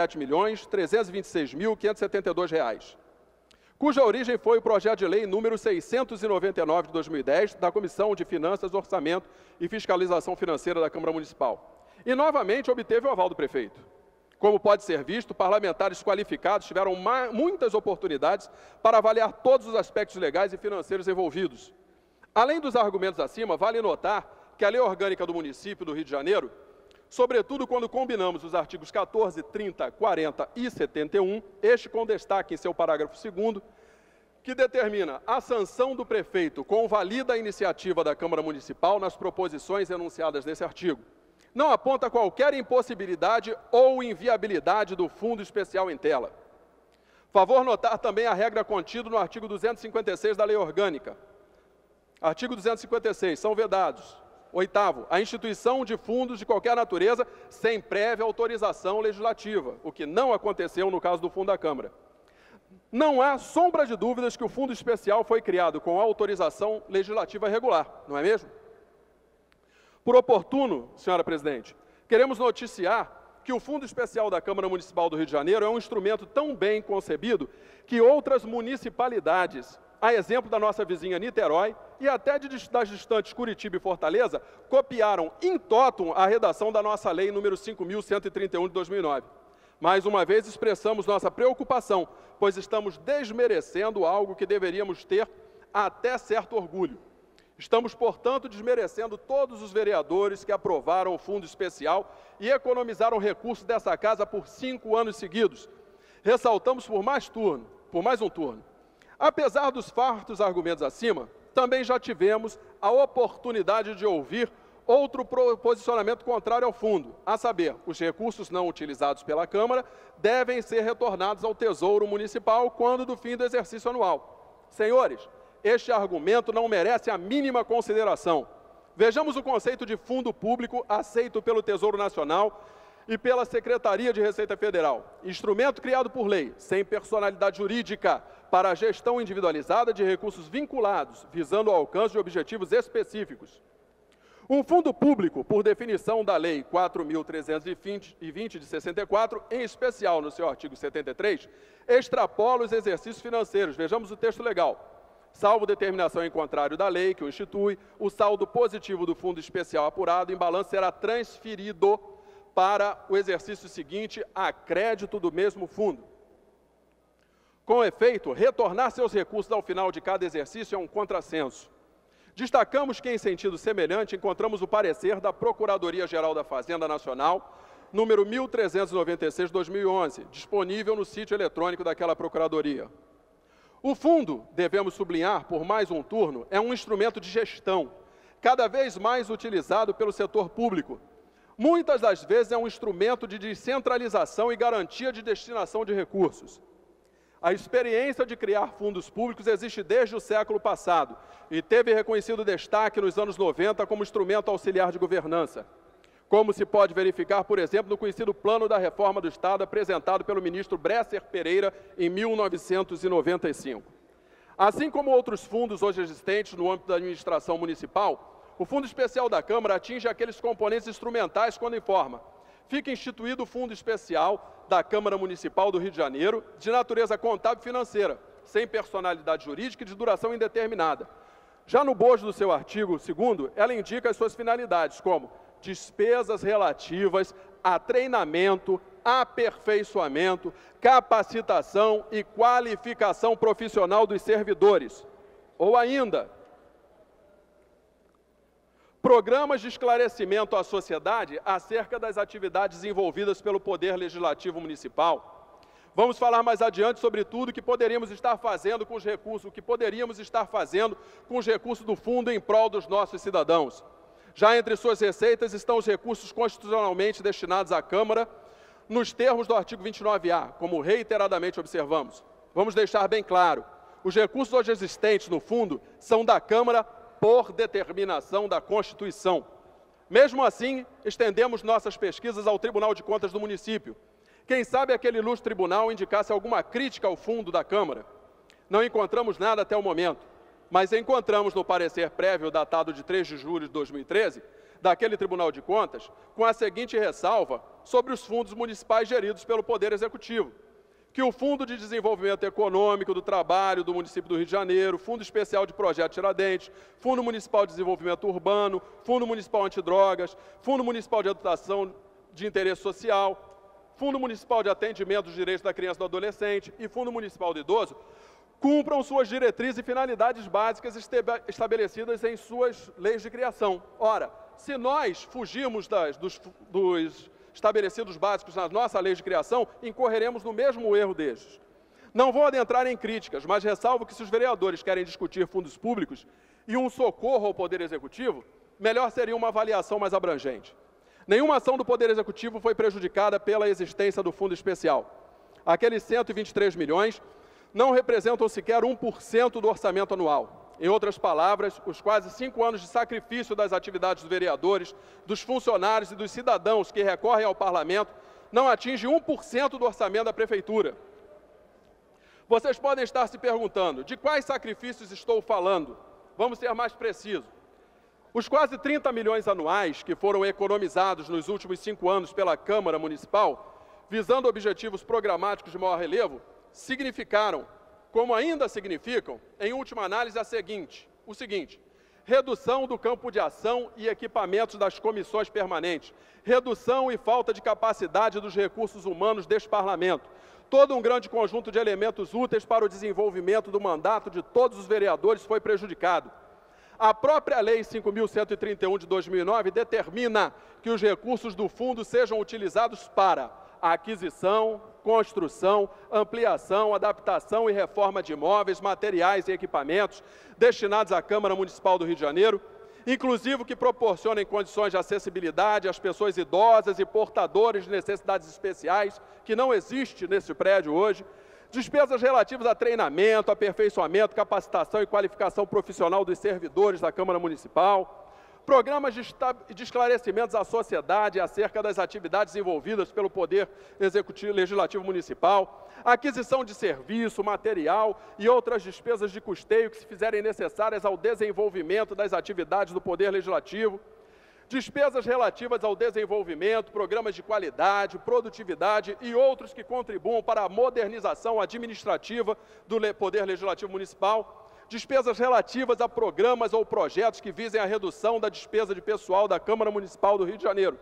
37.326.572, cuja origem foi o projeto de lei número 699 de 2010, da Comissão de Finanças, Orçamento e Fiscalização Financeira da Câmara Municipal. E, novamente, obteve o aval do prefeito. Como pode ser visto, parlamentares qualificados tiveram muitas oportunidades para avaliar todos os aspectos legais e financeiros envolvidos. Além dos argumentos acima, vale notar que a Lei Orgânica do Município do Rio de Janeiro, sobretudo quando combinamos os artigos 14, 30, 40 e 71, este com destaque em seu parágrafo 2º, que determina a sanção do prefeito convalida a iniciativa da Câmara Municipal nas proposições enunciadas nesse artigo. Não aponta qualquer impossibilidade ou inviabilidade do fundo especial em tela. Favor notar também a regra contida no artigo 256 da Lei Orgânica. Artigo 256, são vedados. 8º, a instituição de fundos de qualquer natureza sem prévia autorização legislativa, o que não aconteceu no caso do fundo da Câmara. Não há sombra de dúvidas que o fundo especial foi criado com autorização legislativa regular, não é mesmo? Por oportuno, senhora presidente, queremos noticiar que o Fundo Especial da Câmara Municipal do Rio de Janeiro é um instrumento tão bem concebido que outras municipalidades, a exemplo da nossa vizinha Niterói e até das distantes Curitiba e Fortaleza, copiaram in totum a redação da nossa lei número 5.131 de 2009. Mais uma vez expressamos nossa preocupação, pois estamos desmerecendo algo que deveríamos ter até certo orgulho. Estamos, portanto, desmerecendo todos os vereadores que aprovaram o fundo especial e economizaram recursos dessa casa por 5 anos seguidos. Ressaltamos por mais um turno. Apesar dos fartos argumentos acima, também já tivemos a oportunidade de ouvir outro posicionamento contrário ao fundo, a saber, os recursos não utilizados pela Câmara devem ser retornados ao Tesouro Municipal quando do fim do exercício anual. Senhores, este argumento não merece a mínima consideração. Vejamos o conceito de fundo público aceito pelo Tesouro Nacional e pela Secretaria de Receita Federal. Instrumento criado por lei, sem personalidade jurídica, para a gestão individualizada de recursos vinculados, visando o alcance de objetivos específicos. Um fundo público, por definição da Lei 4.320 de 64, em especial no seu artigo 73, extrapola os exercícios financeiros. Vejamos o texto legal. Salvo determinação em contrário da lei que o institui, o saldo positivo do fundo especial apurado em balanço será transferido para o exercício seguinte a crédito do mesmo fundo. Com efeito, retornar seus recursos ao final de cada exercício é um contrassenso. Destacamos que, em sentido semelhante, encontramos o parecer da Procuradoria-Geral da Fazenda Nacional, número 1396 de 2011, disponível no sítio eletrônico daquela Procuradoria. O fundo, devemos sublinhar por mais um turno, é um instrumento de gestão, cada vez mais utilizado pelo setor público. Muitas das vezes é um instrumento de descentralização e garantia de destinação de recursos. A experiência de criar fundos públicos existe desde o século passado e teve reconhecido destaque nos anos 90 como instrumento auxiliar de governança. Como se pode verificar, por exemplo, no conhecido Plano da Reforma do Estado apresentado pelo ministro Bresser Pereira em 1995. Assim como outros fundos hoje existentes no âmbito da administração municipal, o Fundo Especial da Câmara atinge aqueles componentes instrumentais quando informa: fica instituído o Fundo Especial da Câmara Municipal do Rio de Janeiro, de natureza contábil e financeira, sem personalidade jurídica e de duração indeterminada. Já no bojo do seu artigo 2º, ela indica as suas finalidades, como despesas relativas a treinamento, aperfeiçoamento, capacitação e qualificação profissional dos servidores. Ou ainda, Programas de esclarecimento à sociedade acerca das atividades desenvolvidas pelo Poder Legislativo Municipal. Vamos falar mais adiante sobre tudo o que poderíamos estar fazendo com os recursos, do fundo em prol dos nossos cidadãos. Já entre suas receitas estão os recursos constitucionalmente destinados à Câmara, nos termos do artigo 29A, como reiteradamente observamos. Vamos deixar bem claro, os recursos hoje existentes no fundo são da Câmara por determinação da Constituição. Mesmo assim, estendemos nossas pesquisas ao Tribunal de Contas do município. Quem sabe aquele ilustre tribunal indicasse alguma crítica ao fundo da Câmara. Não encontramos nada até o momento. Mas encontramos no parecer prévio datado de 3 de julho de 2013, daquele Tribunal de Contas, com a seguinte ressalva sobre os fundos municipais geridos pelo Poder Executivo, que o Fundo de Desenvolvimento Econômico do Trabalho do município do Rio de Janeiro, Fundo Especial de Projeto Tiradentes, Fundo Municipal de Desenvolvimento Urbano, Fundo Municipal Antidrogas, Fundo Municipal de Educação de Interesse Social, Fundo Municipal de Atendimento dos Direitos da Criança e do Adolescente e Fundo Municipal do Idoso, cumpram suas diretrizes e finalidades básicas estabelecidas em suas leis de criação. Ora, se nós fugirmos dos estabelecidos básicos na nossa lei de criação, incorreremos no mesmo erro destes. Não vou adentrar em críticas, mas ressalvo que se os vereadores querem discutir fundos públicos e um socorro ao Poder Executivo, melhor seria uma avaliação mais abrangente. Nenhuma ação do Poder Executivo foi prejudicada pela existência do Fundo Especial. Aqueles 123 milhões não representam sequer 1% do orçamento anual. Em outras palavras, os quase 5 anos de sacrifício das atividades dos vereadores, dos funcionários e dos cidadãos que recorrem ao Parlamento não atinge 1% do orçamento da Prefeitura. Vocês podem estar se perguntando, de quais sacrifícios estou falando? Vamos ser mais precisos. Os quase 30 milhões anuais que foram economizados nos últimos 5 anos pela Câmara Municipal, visando objetivos programáticos de maior relevo, significaram, como ainda significam, em última análise, o seguinte: redução do campo de ação e equipamentos das comissões permanentes, redução e falta de capacidade dos recursos humanos deste Parlamento, todo um grande conjunto de elementos úteis para o desenvolvimento do mandato de todos os vereadores foi prejudicado. A própria Lei 5.131 de 2009 determina que os recursos do fundo sejam utilizados para a aquisição, construção, ampliação, adaptação e reforma de imóveis, materiais e equipamentos destinados à Câmara Municipal do Rio de Janeiro, inclusive que proporcionem condições de acessibilidade às pessoas idosas e portadores de necessidades especiais, que não existe nesse prédio hoje, despesas relativas a treinamento, aperfeiçoamento, capacitação e qualificação profissional dos servidores da Câmara Municipal, programas de esclarecimentos à sociedade acerca das atividades envolvidas pelo Poder Legislativo Municipal, aquisição de serviço, material e outras despesas de custeio que se fizerem necessárias ao desenvolvimento das atividades do Poder Legislativo, despesas relativas ao desenvolvimento, programas de qualidade, produtividade e outros que contribuam para a modernização administrativa do Poder Legislativo Municipal, despesas relativas a programas ou projetos que visem a redução da despesa de pessoal da Câmara Municipal do Rio de Janeiro.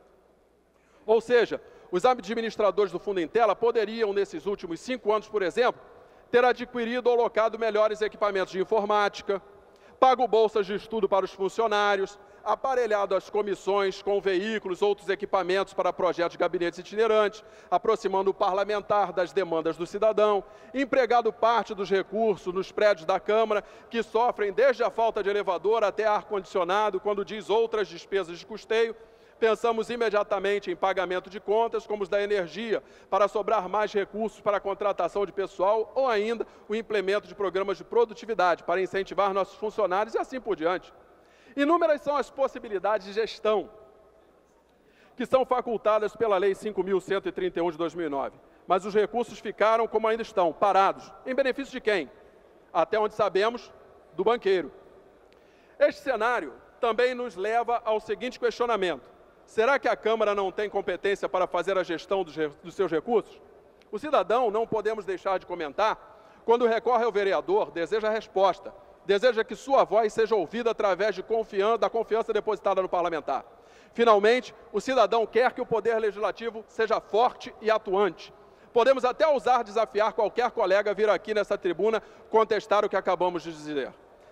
Ou seja, os administradores do Fundo em Tela poderiam, nesses últimos 5 anos, por exemplo, ter adquirido ou alocado melhores equipamentos de informática, pago bolsas de estudo para os funcionários, aparelhado as comissões com veículos, outros equipamentos para projetos de gabinetes itinerantes, aproximando o parlamentar das demandas do cidadão, empregado parte dos recursos nos prédios da Câmara, que sofrem desde a falta de elevador até ar-condicionado, quando diz outras despesas de custeio. Pensamos imediatamente em pagamento de contas, como os da energia, para sobrar mais recursos para a contratação de pessoal, ou ainda o implemento de programas de produtividade, para incentivar nossos funcionários e assim por diante. Inúmeras são as possibilidades de gestão que são facultadas pela Lei 5.131 de 2009, mas os recursos ficaram como ainda estão, parados. Em benefício de quem? Até onde sabemos, do banqueiro. Este cenário também nos leva ao seguinte questionamento: será que a Câmara não tem competência para fazer a gestão dos seus recursos? O cidadão, não podemos deixar de comentar, quando recorre ao vereador, deseja a resposta, deseja que sua voz seja ouvida através da confiança depositada no parlamentar. Finalmente, o cidadão quer que o Poder Legislativo seja forte e atuante. Podemos até ousar desafiar qualquer colega a vir aqui nessa tribuna contestar o que acabamos de dizer.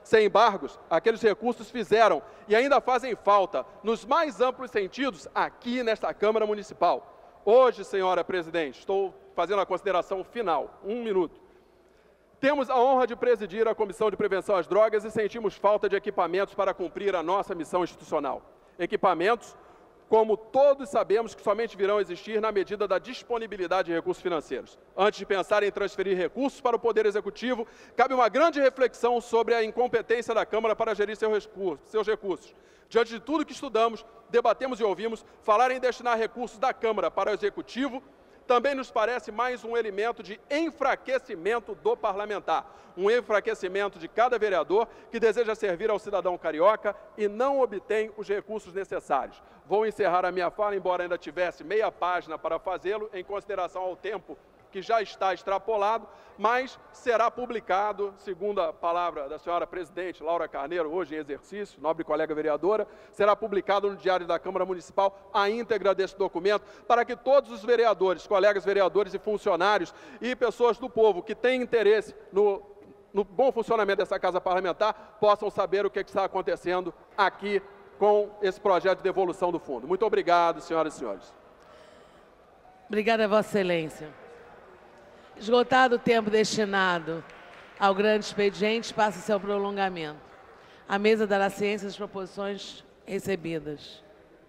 sem embargos, aqueles recursos fizeram e ainda fazem falta, nos mais amplos sentidos, aqui nesta Câmara Municipal. Hoje, senhora presidente, estou fazendo a consideração final, 1 minuto. Temos a honra de presidir a Comissão de Prevenção às Drogas e sentimos falta de equipamentos para cumprir a nossa missão institucional. Equipamentos, como todos sabemos, que somente virão a existir na medida da disponibilidade de recursos financeiros. Antes de pensar em transferir recursos para o Poder Executivo, cabe uma grande reflexão sobre a incompetência da Câmara para gerir seus recursos. Diante de tudo que estudamos, debatemos e ouvimos, falar em destinar recursos da Câmara para o Executivo também nos parece mais um elemento de enfraquecimento do parlamentar, um enfraquecimento de cada vereador que deseja servir ao cidadão carioca e não obtém os recursos necessários. Vou encerrar a minha fala, embora ainda tivesse meia página para fazê-lo, em consideração ao tempo que já está extrapolado, mas será publicado, segundo a palavra da senhora presidente Laura Carneiro, hoje em exercício, nobre colega vereadora, será publicado no Diário da Câmara Municipal a íntegra desse documento, para que todos os vereadores, colegas vereadores e funcionários e pessoas do povo que têm interesse no bom funcionamento dessa Casa Parlamentar, possam saber o que está acontecendo aqui com esse projeto de devolução do fundo. Muito obrigado, senhoras e senhores. Obrigada, Vossa Excelência. Esgotado o tempo destinado ao grande expediente, passa-se ao prolongamento. A mesa dará ciência das proposições recebidas.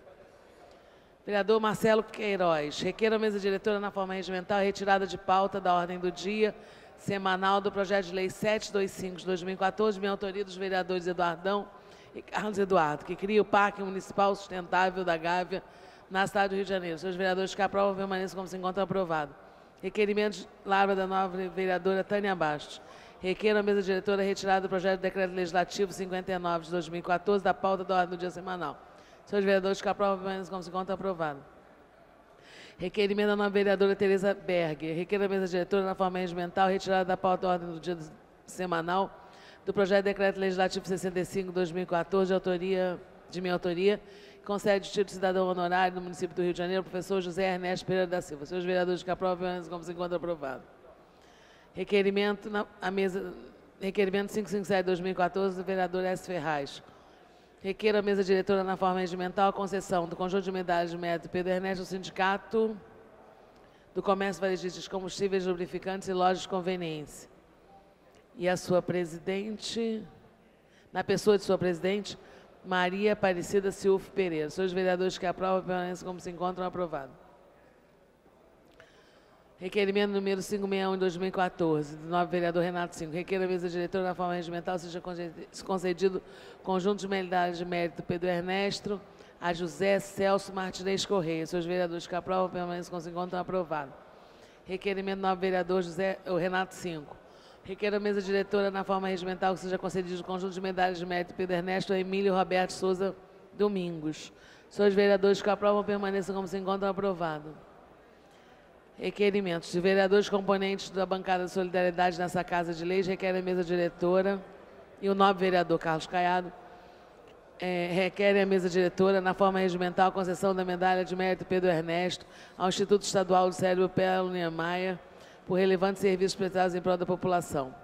Vereador Marcelo Queiroz, requer a mesa diretora na forma regimental a retirada de pauta da ordem do dia semanal do projeto de lei 725 de 2014, minha autoria dos vereadores Eduardão e Carlos Eduardo, que cria o Parque Municipal Sustentável da Gávea na cidade do Rio de Janeiro. Seus vereadores que aprovam permaneçam como se encontra aprovado. Requerimento de palavra da nova vereadora Tânia Bastos. Requer a mesa diretora a retirada do projeto de decreto legislativo 59 de 2014 da pauta da ordem do dia semanal. Seus vereadores que aprovam permanecem como se encontra aprovado. Requerimento da nova vereadora Tereza Berger. Requer a mesa diretora na forma regimental retirada da pauta da ordem do dia semanal do projeto de decreto legislativo 65 de 2014 de minha autoria, concede o título de cidadão honorário no município do Rio de Janeiro, professor José Ernesto Pereira da Silva. Seus vereadores que aprovam permanecem como se encontra aprovado. Requerimento 557 de 2014 do vereador S. Ferraz. Requer a mesa diretora na forma regimental a concessão do conjunto de medalhas de mérito Pedro Ernesto ao Sindicato do Comércio Varejista de Combustíveis, Lubrificantes e Lojas de Conveniência. E a sua presidente, na pessoa de sua presidente, Maria Aparecida Silva Pereira. Seus vereadores que aprovam permanecem como se encontram aprovados. Requerimento número 561 de 2014, do novo vereador Renato Cinco. Requer a mesa diretora na forma regimental seja concedido conjunto de medalhas de mérito Pedro Ernesto a José Celso Martinez Correia. Seus vereadores que aprovam permanecem como se encontram aprovados. Requerimento do novo vereador Renato Cinco. Requer a mesa diretora na forma regimental que seja concedido o conjunto de medalhas de mérito Pedro Ernesto a Emílio Roberto Souza Domingos. Seus vereadores que aprovam permaneçam como se encontram aprovados. Requerimentos de vereadores componentes da bancada de solidariedade nessa Casa de Leis, requer a mesa diretora e o novo vereador Carlos Caiado requer a mesa diretora na forma regimental a concessão da medalha de mérito Pedro Ernesto ao Instituto Estadual do Cérebro Pelo Niemeyer por relevantes serviços prestados em prol da população.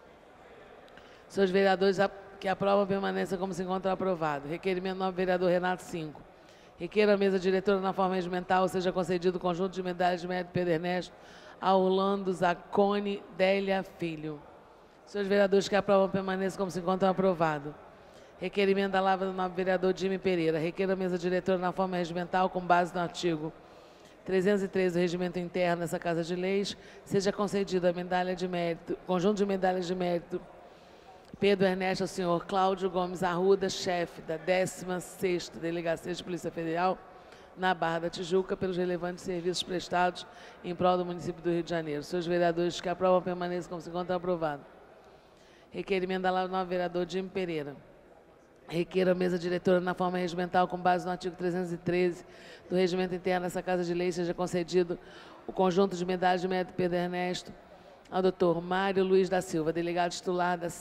Seus vereadores que aprovam permaneçam como se encontra aprovado. Requerimento do novo vereador Renato Cinco. Requer a mesa diretora na forma regimental seja concedido o conjunto de medalhas de mérito Pedro Ernesto a Orlando Zacconi Délia Filho. Seus vereadores que aprovam permaneçam como se encontram aprovado. Requerimento da palavra do novo vereador Jimmy Pereira. Requer a mesa diretora na forma regimental com base no artigo 303 do Regimento Interno dessa Casa de Leis, seja concedida a medalha de mérito, conjunto de medalhas de mérito Pedro Ernesto ao senhor Cláudio Gomes Arruda, chefe da 16ª Delegacia de Polícia Federal, na Barra da Tijuca, pelos relevantes serviços prestados em prol do município do Rio de Janeiro. Seus vereadores que aprovam permaneçam como se encontra aprovado. Requerimento da nova vereador Jimmy Pereira. Requer a mesa diretora na forma regimental com base no artigo 313 do Regimento Interno dessa Casa de Leis, seja concedido o conjunto de medalhas de mérito Pedro Ernesto ao doutor Mário Luiz da Silva, delegado titular da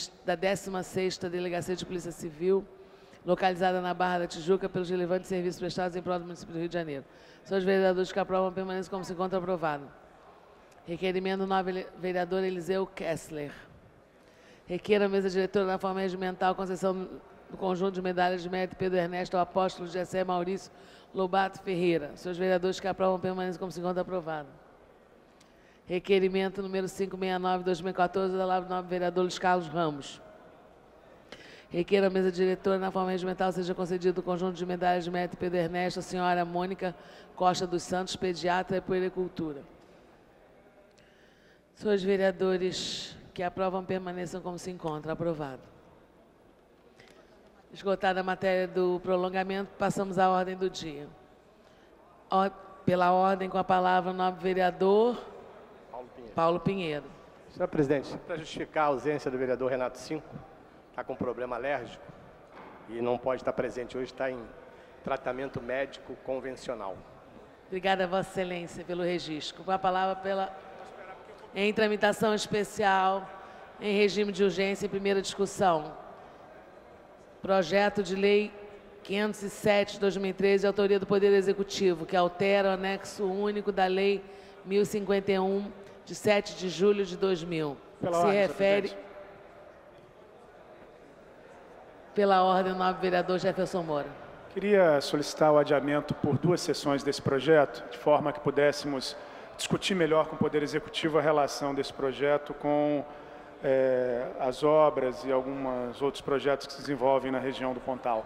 16ª Delegacia de Polícia Civil, localizada na Barra da Tijuca, pelos relevantes serviços prestados em prol do município do Rio de Janeiro. São os vereadores que aprovam permanecem como se encontra aprovado. Requerimento do novo vereador Eliseu Kessler. Requer a mesa diretora, na forma regimental, concessão do conjunto de medalhas de mérito Pedro Ernesto ao apóstolo Gessé Maurício Lobato Ferreira. Senhores vereadores que aprovam permanecem como segundo aprovado. Requerimento número 569/2014 da nobre vereador Luiz Carlos Ramos. Requer a mesa diretora, na forma regimental, seja concedido o conjunto de medalhas de mérito Pedro Ernesto à senhora Mônica Costa dos Santos, pediatra e puericultura. Senhores vereadores que aprovam permaneçam como se encontra. Aprovado. Esgotada a matéria do prolongamento, passamos à ordem do dia. Pela ordem, com a palavra, o nobre vereador Paulo Pinheiro. Senhor presidente, para justificar a ausência do vereador Renato Cinco, está com problema alérgico e não pode estar presente hoje, está em tratamento médico convencional. Obrigada, Vossa Excelência, pelo registro. Com a palavra em tramitação especial, em regime de urgência, em primeira discussão. Projeto de Lei 507 de 2013, autoria do Poder Executivo, que altera o anexo único da Lei 1051, de 7 de julho de 2000. Se refere... Pela ordem, o nobre vereador Jefferson Moura. Queria solicitar o adiamento por 2 sessões desse projeto, de forma que pudéssemos discutir melhor com o Poder Executivo a relação desse projeto com as obras e alguns outros projetos que se desenvolvem na região do Pontal.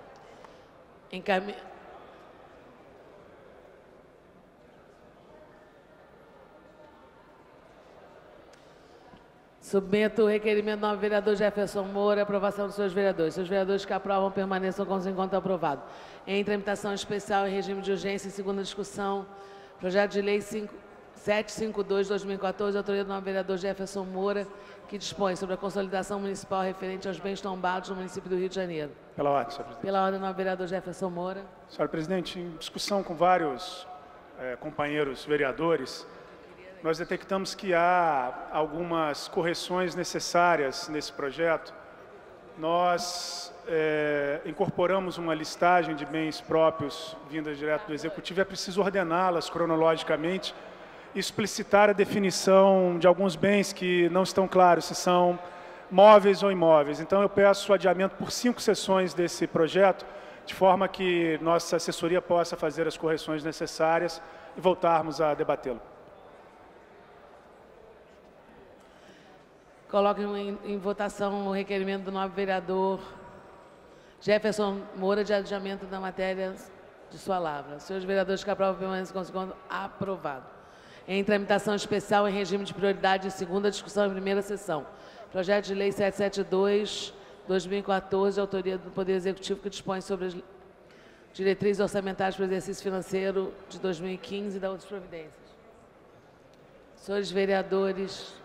Submeto o requerimento do nobre vereador Jefferson Moura, aprovação dos senhores vereadores. Seus vereadores que aprovam permaneçam como se encontra aprovado. Em tramitação especial em regime de urgência, em segunda discussão, projeto de lei 752 de 2014, autoria do nobre vereador Jefferson Moura, que dispõe sobre a consolidação municipal referente aos bens tombados no município do Rio de Janeiro. Pela ordem, senhor presidente. Pela ordem, nobre vereador Jefferson Moura. Senhora presidente, em discussão com vários companheiros vereadores, nós detectamos que há algumas correções necessárias nesse projeto. Nós incorporamos uma listagem de bens próprios vindas direto do Executivo, é preciso ordená-las cronologicamente e explicitar a definição de alguns bens que não estão claros, se são móveis ou imóveis. Então, eu peço o adiamento por 5 sessões desse projeto, de forma que nossa assessoria possa fazer as correções necessárias e voltarmos a debatê-lo. Coloco em votação o requerimento do nobre vereador Jefferson Moura de adiamento da matéria de sua lavra. Senhores vereadores que aprovam permanecem com segundo aprovado. Em tramitação especial em regime de prioridade em segunda discussão em primeira sessão. Projeto de Lei 772, 2014, autoria do Poder Executivo, que dispõe sobre as diretrizes orçamentárias para o exercício financeiro de 2015 e da outras providências. Senhores vereadores,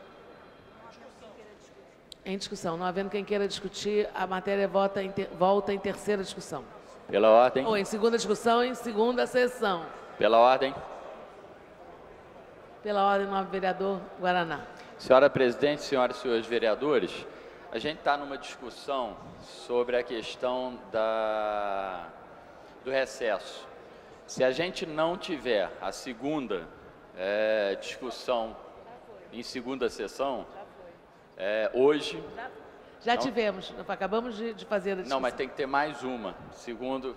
em discussão. Não havendo quem queira discutir, a matéria volta em terceira discussão. Pela ordem. Ou em segunda discussão, em segunda sessão. Pela ordem. Pela ordem, nobre vereador Guaraná. Senhora presidente, senhoras e senhores vereadores, a gente está numa discussão sobre a questão do recesso. Se a gente não tiver a segunda discussão em segunda sessão, hoje... Já tivemos, acabamos de fazer a discussão. Não, mas tem que ter mais uma. Segundo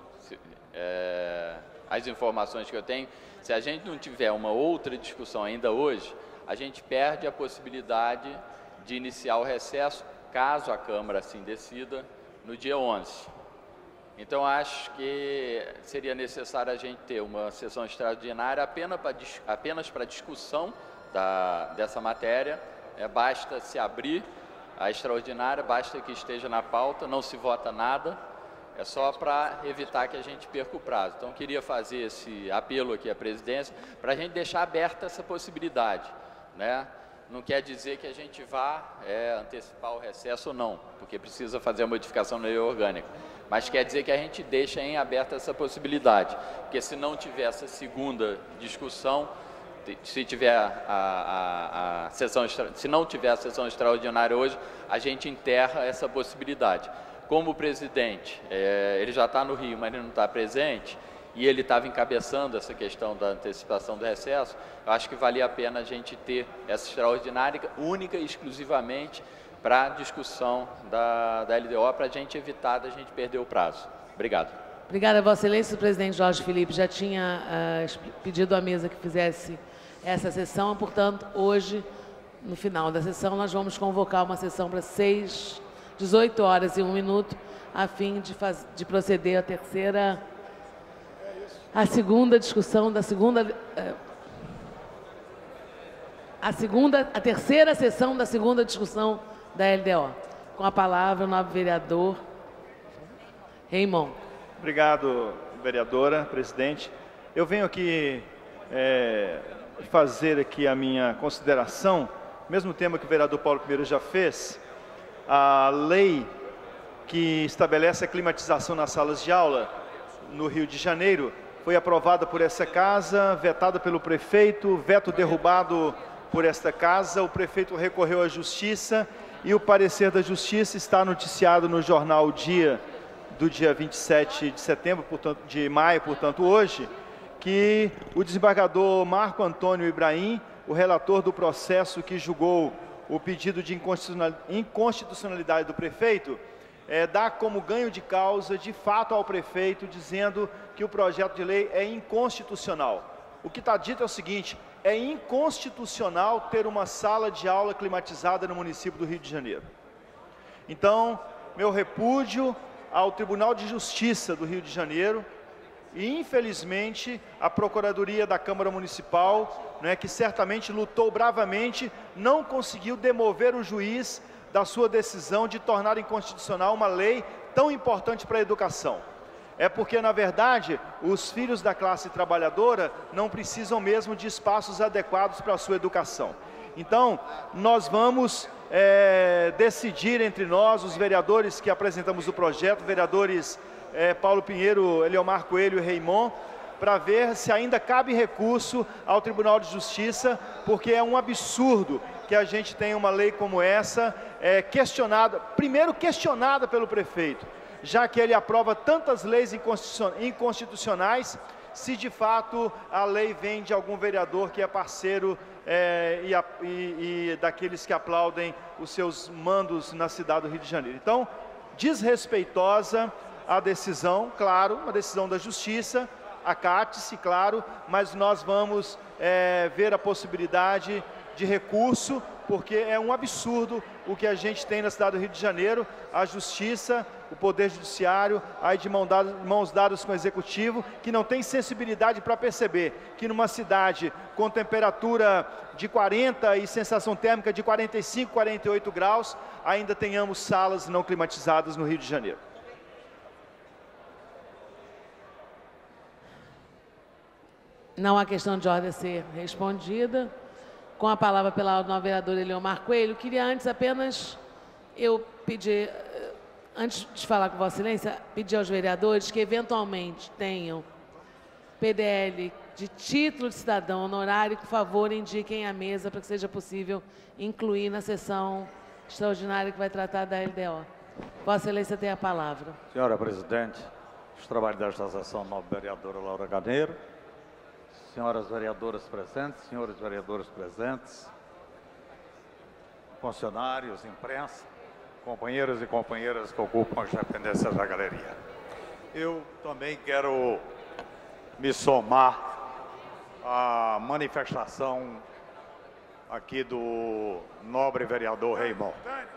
as informações que eu tenho, se a gente não tiver uma outra discussão ainda hoje, a gente perde a possibilidade de iniciar o recesso, caso a Câmara assim decida, no dia 11. Então, acho que seria necessário a gente ter uma sessão extraordinária apenas para discussão dessa matéria. Basta se abrir a extraordinária, basta que esteja na pauta, não se vota nada, é só para evitar que a gente perca o prazo. Então, queria fazer esse apelo aqui à presidência para a gente deixar aberta essa possibilidade, né? Não quer dizer que a gente vá antecipar o recesso ou não, porque precisa fazer a modificação na lei orgânica, mas quer dizer que a gente deixa em aberta essa possibilidade, porque se não tiver essa segunda discussão, se tiver se não tiver a sessão extraordinária hoje, a gente enterra essa possibilidade. Como o presidente, ele já está no Rio, mas ele não está presente, e ele estava encabeçando essa questão da antecipação do recesso, eu acho que valia a pena a gente ter essa extraordinária, única e exclusivamente para a discussão da LDO, para a gente evitar da gente perder o prazo. Obrigado. Obrigada, Vossa Excelência. O presidente Jorge Felipe já tinha pedido à mesa que fizesse essa sessão, portanto, hoje, no final da sessão, nós vamos convocar uma sessão para 18 horas e 1 minuto, a fim de proceder à segunda discussão da terceira sessão da segunda discussão da LDO. Com a palavra, o nobre vereador Reimon. Obrigado, vereadora, presidente. Eu venho aqui fazer aqui a minha consideração, mesmo tema que o vereador Paulo Pinheiro já fez, a lei que estabelece a climatização nas salas de aula no Rio de Janeiro foi aprovada por essa casa, vetada pelo prefeito, veto derrubado por esta casa, o prefeito recorreu à justiça e o parecer da justiça está noticiado no jornal O Dia, do dia 27 de setembro, portanto, de maio, portanto, hoje, que o desembargador Marco Antônio Ibrahim, o relator do processo que julgou o pedido de inconstitucionalidade do prefeito, dá como ganho de causa, de fato, ao prefeito, dizendo que o projeto de lei é inconstitucional. O que está dito é o seguinte: é inconstitucional ter uma sala de aula climatizada no município do Rio de Janeiro. Então, meu repúdio ao Tribunal de Justiça do Rio de Janeiro e, infelizmente, a Procuradoria da Câmara Municipal, que certamente lutou bravamente, não conseguiu demover o juiz da sua decisão de tornar inconstitucional uma lei tão importante para a educação. É porque, na verdade, os filhos da classe trabalhadora não precisam mesmo de espaços adequados para a sua educação. Então, nós vamos decidir entre nós, os vereadores que apresentamos o projeto, vereadores Paulo Pinheiro, Eliomar Coelho e Reimon, para ver se ainda cabe recurso ao Tribunal de Justiça, porque é um absurdo que a gente tenha uma lei como essa, primeiro questionada pelo prefeito, já que ele aprova tantas leis inconstitucionais, se de fato a lei vem de algum vereador que é parceiro e daqueles que aplaudem os seus mandos na cidade do Rio de Janeiro. Então, desrespeitosa a decisão, claro, uma decisão da Justiça, acate-se, claro, mas nós vamos ver a possibilidade de recurso, porque é um absurdo o que a gente tem na cidade do Rio de Janeiro, a Justiça, o Poder Judiciário, aí de mãos dadas com o Executivo, que não tem sensibilidade para perceber que numa cidade com temperatura de 40 e sensação térmica de 45, 48 graus, ainda tenhamos salas não climatizadas no Rio de Janeiro. Não há questão de ordem a ser respondida. Com a palavra pela nova vereadora Eliomar Coelho, queria antes apenas pedir, antes de falar com Vossa Excelência, pedir aos vereadores que eventualmente tenham PDL de título de cidadão honorário, por favor, indiquem à mesa para que seja possível incluir na sessão extraordinária que vai tratar da LDO. Vossa Excelência tem a palavra. Senhora Presidente, os trabalhos desta sessão, nova vereadora Laura Carneiro, senhoras vereadoras presentes, senhores vereadores presentes, funcionários, imprensa, companheiros e companheiras que ocupam as dependências da galeria. Eu também quero me somar à manifestação aqui do nobre vereador Reimon.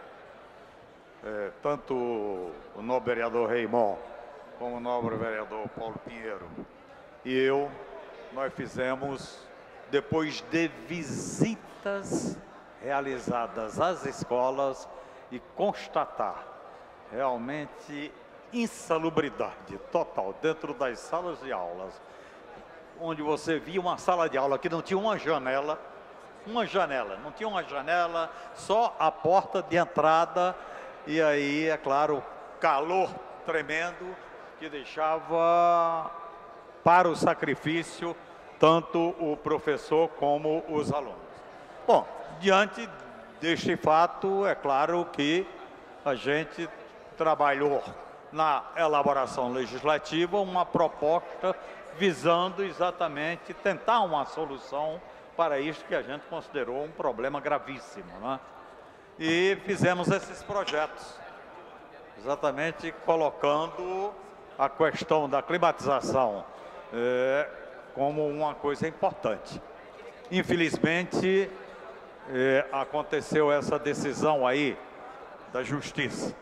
Tanto o nobre vereador Reimon como o nobre vereador Paulo Pinheiro e nós fizemos, depois de visitas realizadas às escolas e constatar realmente insalubridade total dentro das salas de aulas, onde você via uma sala de aula que não tinha uma janela, não tinha uma janela, só a porta de entrada, e aí, é claro, calor tremendo que deixava para o sacrifício tanto o professor como os alunos. Bom, diante deste fato, é claro que a gente trabalhou na elaboração legislativa uma proposta visando exatamente tentar uma solução para isso que a gente considerou um problema gravíssimo, né? e fizemos esses projetos, exatamente colocando a questão da climatização como uma coisa importante. Infelizmente, aconteceu essa decisão aí da Justiça.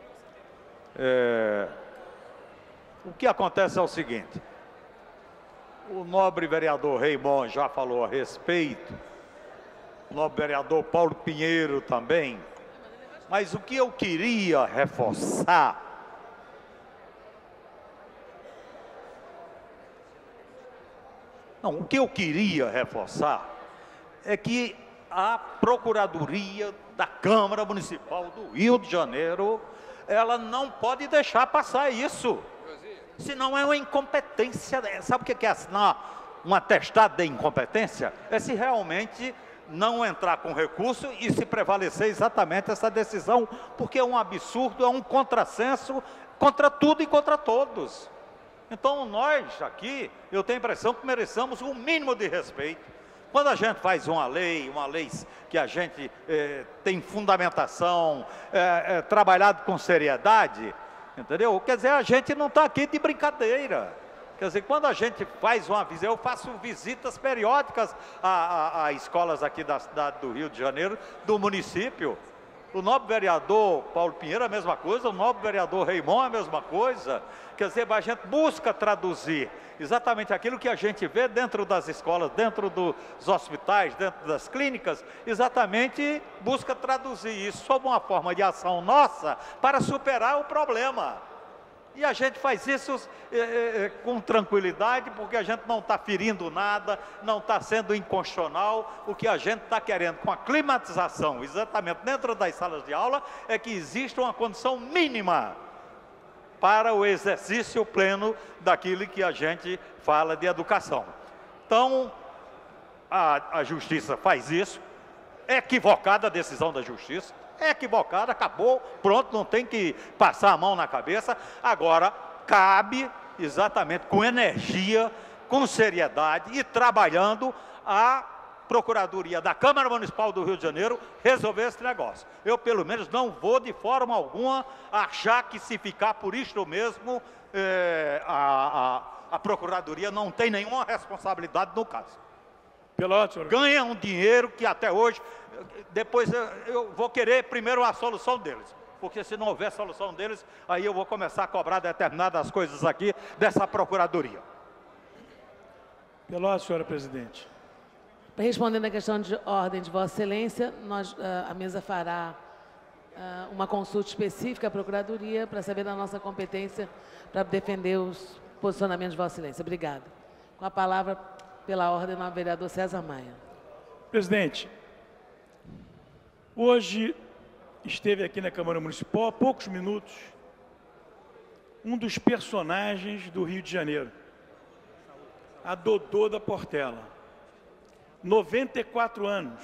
O que acontece é o seguinte: o nobre vereador Raymond já falou a respeito, o nobre vereador Paulo Pinheiro também, mas o que eu queria reforçar é que a Procuradoria da Câmara Municipal do Rio de Janeiro, ela não pode deixar passar isso. Senão é uma incompetência. Sabe o que é assinar um atestado de incompetência? É se realmente não entrar com recurso e se prevalecer exatamente essa decisão, porque é um absurdo, é um contrassenso contra tudo e contra todos. Então nós aqui, eu tenho a impressão que mereçamos um mínimo de respeito. Quando a gente faz uma lei que a gente tem fundamentação, trabalhado com seriedade, entendeu? Quer dizer, a gente não está aqui de brincadeira. Quer dizer, quando a gente faz uma visita, eu faço visitas periódicas a escolas aqui da cidade do Rio de Janeiro, do município. O nobre vereador Paulo Pinheiro a mesma coisa, o nobre vereador Raymond a mesma coisa. Quer dizer, a gente busca traduzir exatamente aquilo que a gente vê dentro das escolas, dentro dos hospitais, dentro das clínicas, exatamente busca traduzir isso sob uma forma de ação nossa para superar o problema. E a gente faz isso com tranquilidade, porque a gente não está ferindo nada, não está sendo inconstitucional. O que a gente está querendo com a climatização, exatamente dentro das salas de aula, é que exista uma condição mínima para o exercício pleno daquilo que a gente fala de educação. Então, a Justiça faz isso, é equivocada a decisão da Justiça, é equivocada, acabou, pronto, não tem que passar a mão na cabeça. Agora, cabe exatamente com energia, com seriedade e trabalhando a Procuradoria da Câmara Municipal do Rio de Janeiro resolver esse negócio. Eu, pelo menos, não vou de forma alguma achar que se ficar por isto mesmo, a Procuradoria não tem nenhuma responsabilidade no caso. Ganha um dinheiro que até hoje, depois eu vou querer primeiro a solução deles, porque se não houver solução deles, aí eu vou começar a cobrar determinadas coisas aqui dessa Procuradoria. Senhora Presidente. Respondendo à questão de ordem de Vossa Excelência, a mesa fará uma consulta específica à Procuradoria para saber da nossa competência para defender os posicionamentos de Vossa Excelência. Obrigada. Com a palavra, pela ordem, o vereador César Maia. Presidente, hoje esteve aqui na Câmara Municipal, há poucos minutos, um dos personagens do Rio de Janeiro, a Dodô da Portela. 94 anos.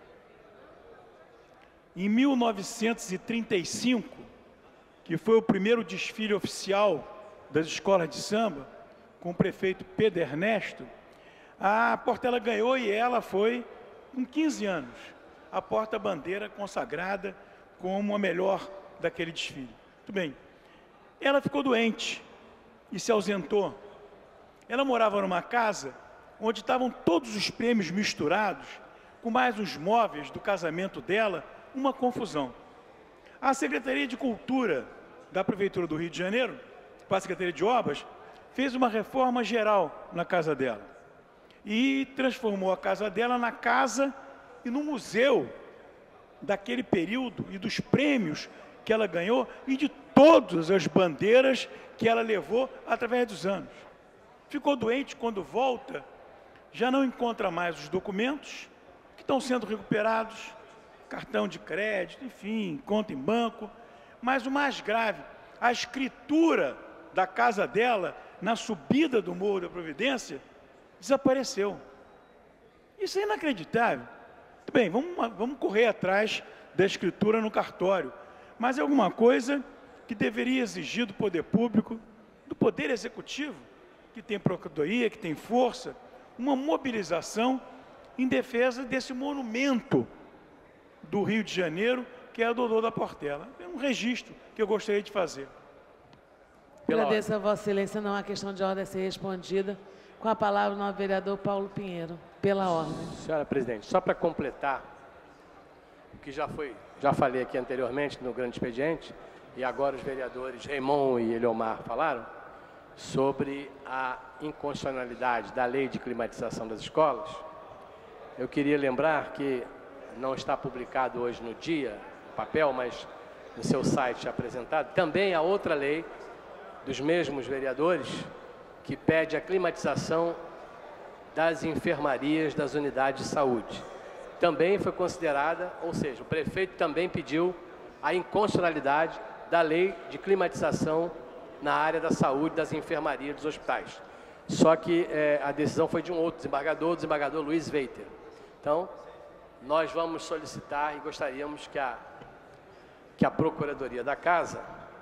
Em 1935, que foi o primeiro desfile oficial das escolas de samba, com o prefeito Pedro Ernesto, a Portela ganhou e ela foi, com 15 anos, a porta-bandeira consagrada como a melhor daquele desfile. Muito bem. Ela ficou doente e se ausentou. Ela morava numa casa onde estavam todos os prêmios misturados, com mais os móveis do casamento dela, uma confusão. A Secretaria de Cultura da Prefeitura do Rio de Janeiro, para a Secretaria de Obras, fez uma reforma geral na casa dela. E transformou a casa dela na casa e no museu daquele período e dos prêmios que ela ganhou e de todas as bandeiras que ela levou através dos anos. Ficou doente, quando volta, já não encontra mais os documentos que estão sendo recuperados, cartão de crédito, enfim, conta em banco. Mas o mais grave, a escritura da casa dela, na subida do Morro da Providência, desapareceu. Isso é inacreditável. Muito bem, vamos correr atrás da escritura no cartório, mas é alguma coisa que deveria exigir do poder público, do poder executivo, que tem procuradoria, que tem força, uma mobilização em defesa desse monumento do Rio de Janeiro, que é a Dodô da Portela. É um registro que eu gostaria de fazer. Agradeço a Vossa Excelência, não há questão de ordem a ser respondida. Com a palavra, o novo vereador Paulo Pinheiro. Pela ordem. Senhora Presidente, só para completar o que já falei aqui anteriormente no grande expediente, e agora os vereadores Raimon e Eliomar falaram, sobre a inconstitucionalidade da lei de climatização das escolas. Eu queria lembrar que não está publicado hoje no dia, no papel, mas no seu site apresentado, também há outra lei dos mesmos vereadores que pede a climatização das enfermarias das unidades de saúde. Também foi considerada, ou seja, o prefeito também pediu a inconstitucionalidade da lei de climatização na área da saúde, das enfermarias dos hospitais. Só que a decisão foi de um outro desembargador, o desembargador Luiz Veiter. Então, nós vamos solicitar e gostaríamos que a Procuradoria da Casa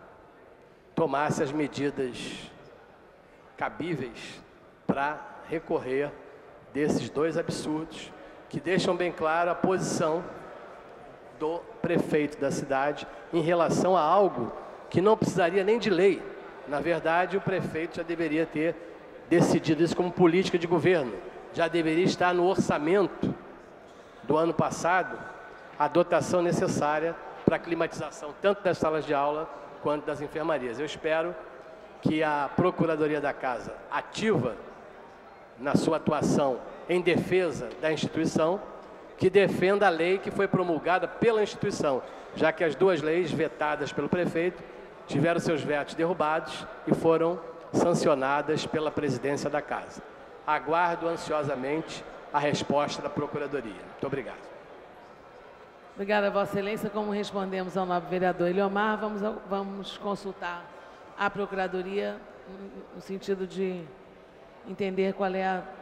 tomasse as medidas cabíveis para recorrer desses dois absurdos que deixam bem claro a posição do prefeito da cidade em relação a algo que não precisaria nem de lei. Na verdade, o prefeito já deveria ter decidido isso como política de governo. Já deveria estar no orçamento do ano passado a dotação necessária para a climatização tanto das salas de aula quanto das enfermarias. Eu espero que a Procuradoria da Casa, ativa na sua atuação em defesa da instituição, que defenda a lei que foi promulgada pela instituição, já que as duas leis vetadas pelo prefeito tiveram seus vetos derrubados e foram sancionadas pela presidência da Casa. Aguardo ansiosamente a resposta da Procuradoria. Muito obrigado. Obrigada, Vossa Excelência. Como respondemos ao novo vereador Eliomar, vamos consultar a Procuradoria no sentido de entender qual é a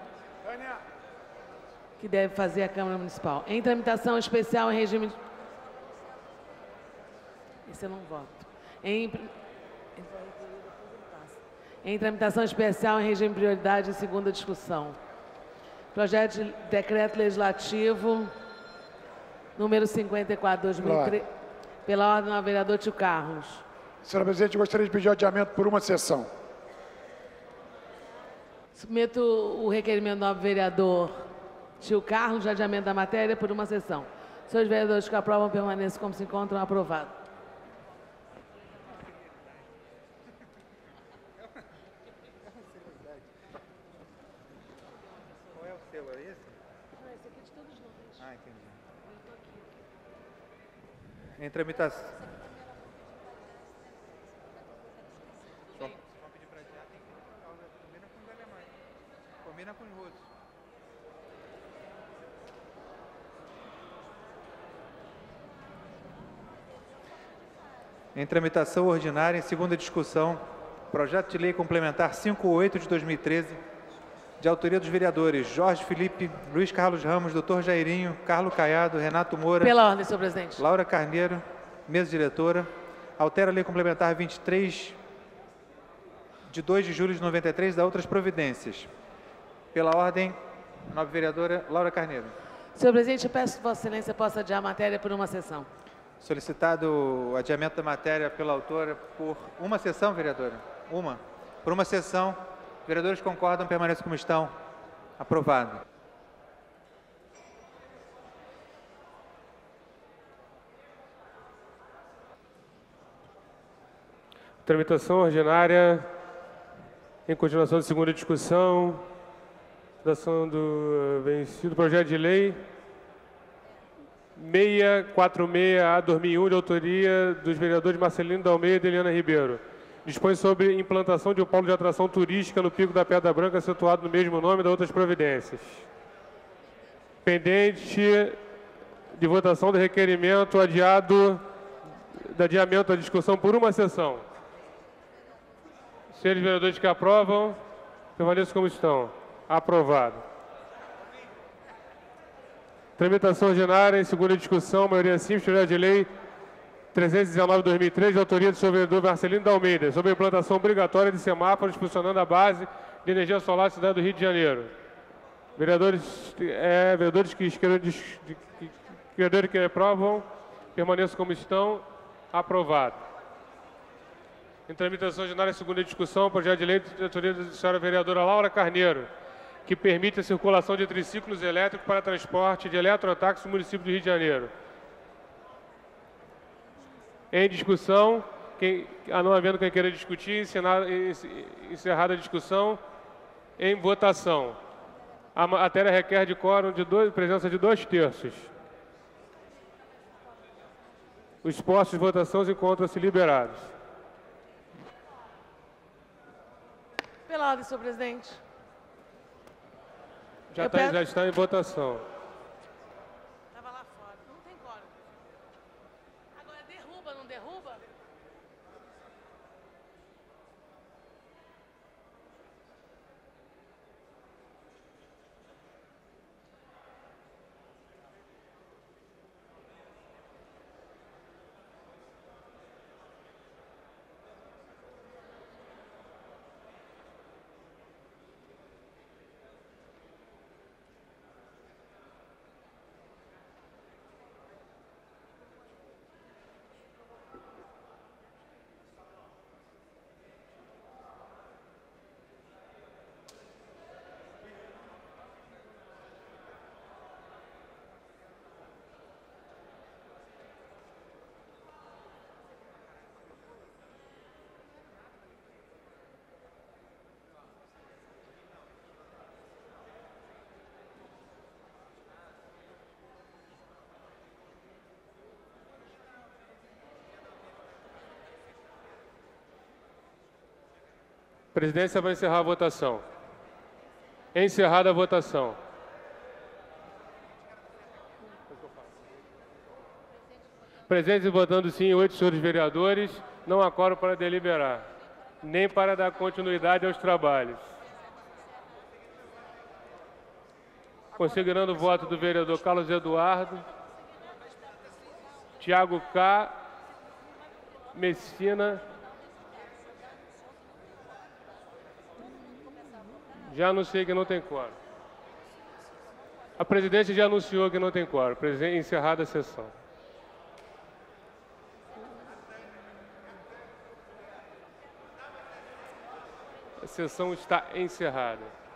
que deve fazer a Câmara Municipal. Em tramitação especial em regime... Esse eu não voto. Em tramitação especial em regime de prioridade em segunda discussão. Projeto de Decreto Legislativo número 54, 2003, pela ordem do vereador Tio Carlos. Senhora Presidente, eu gostaria de pedir adiamento por uma sessão. Submeto o requerimento do novo vereador Tio Carlos de adiamento da matéria por uma sessão. Senhores vereadores que aprovam permaneçam como se encontram, aprovado. Qual é o selo? É esse? Não, esse aqui é de todos nós. Ah, entendi. Em tramitação. Vamos pedir para adiar, tem que combina com os alemães. Combina com os russos. Em tramitação ordinária, em segunda discussão, projeto de lei complementar 58 de 2013, de autoria dos vereadores Jorge Felipe, Luiz Carlos Ramos, Dr. Jairinho, Carlos Caiado, Renato Moura. Pela ordem, senhor presidente. Laura Carneiro, mesa diretora. Altera a lei complementar 23 de 2 de julho de 93, da outras providências. Pela ordem, nova vereadora Laura Carneiro. Senhor presidente, eu peço que Vossa Excelência possa adiar a matéria por uma sessão. Solicitado o adiamento da matéria pela autora por uma sessão, vereadora? Por uma sessão. Vereadores concordam, permaneçam como estão. Aprovado. Tramitação ordinária, em continuação da segunda discussão, votação do vencido projeto de lei 646-A-2001, de autoria dos vereadores Marcelino da Almeida e Eliana Ribeiro. Dispõe sobre implantação de um polo de atração turística no Pico da Pedra Branca, situado no mesmo nome, da outras providências. Pendente de votação do requerimento de adiamento da discussão por uma sessão. Senhores vereadores que aprovam, permaneçam como estão. Aprovado. Tramitação ordinária em segunda discussão, maioria simples, projeto de lei 319/2003, de autoria do senhor vereador Marcelino da Almeida, sobre a implantação obrigatória de semáforos funcionando a base de energia solar da cidade do Rio de Janeiro. Vereadores que vereadores que aprovam, permaneçam como estão. Aprovado. Em tramitação ordinária, segunda discussão, projeto de lei de autoria da senhora vereadora Laura Carneiro, que permite a circulação de triciclos elétricos para transporte de eletrotáxi no município do Rio de Janeiro. Em discussão, não havendo quem queira discutir, encerrada a discussão, em votação. A matéria requer de quórum de presença de 2/3. Os postos de votação encontram-se liberados. Pela ordem, senhor presidente. Já está em votação. Estava lá fora. Não tem quórum. Agora derruba, não derruba? A presidência vai encerrar a votação. Encerrada a votação. Presentes e votando sim 8 senhores vereadores, não há quórum para deliberar, nem para dar continuidade aos trabalhos. Considerando o voto do vereador Carlos Eduardo, Tiago K. Messina. Já anunciei que não tem quórum. A presidente já anunciou que não tem quórum. Encerrada a sessão. A sessão está encerrada.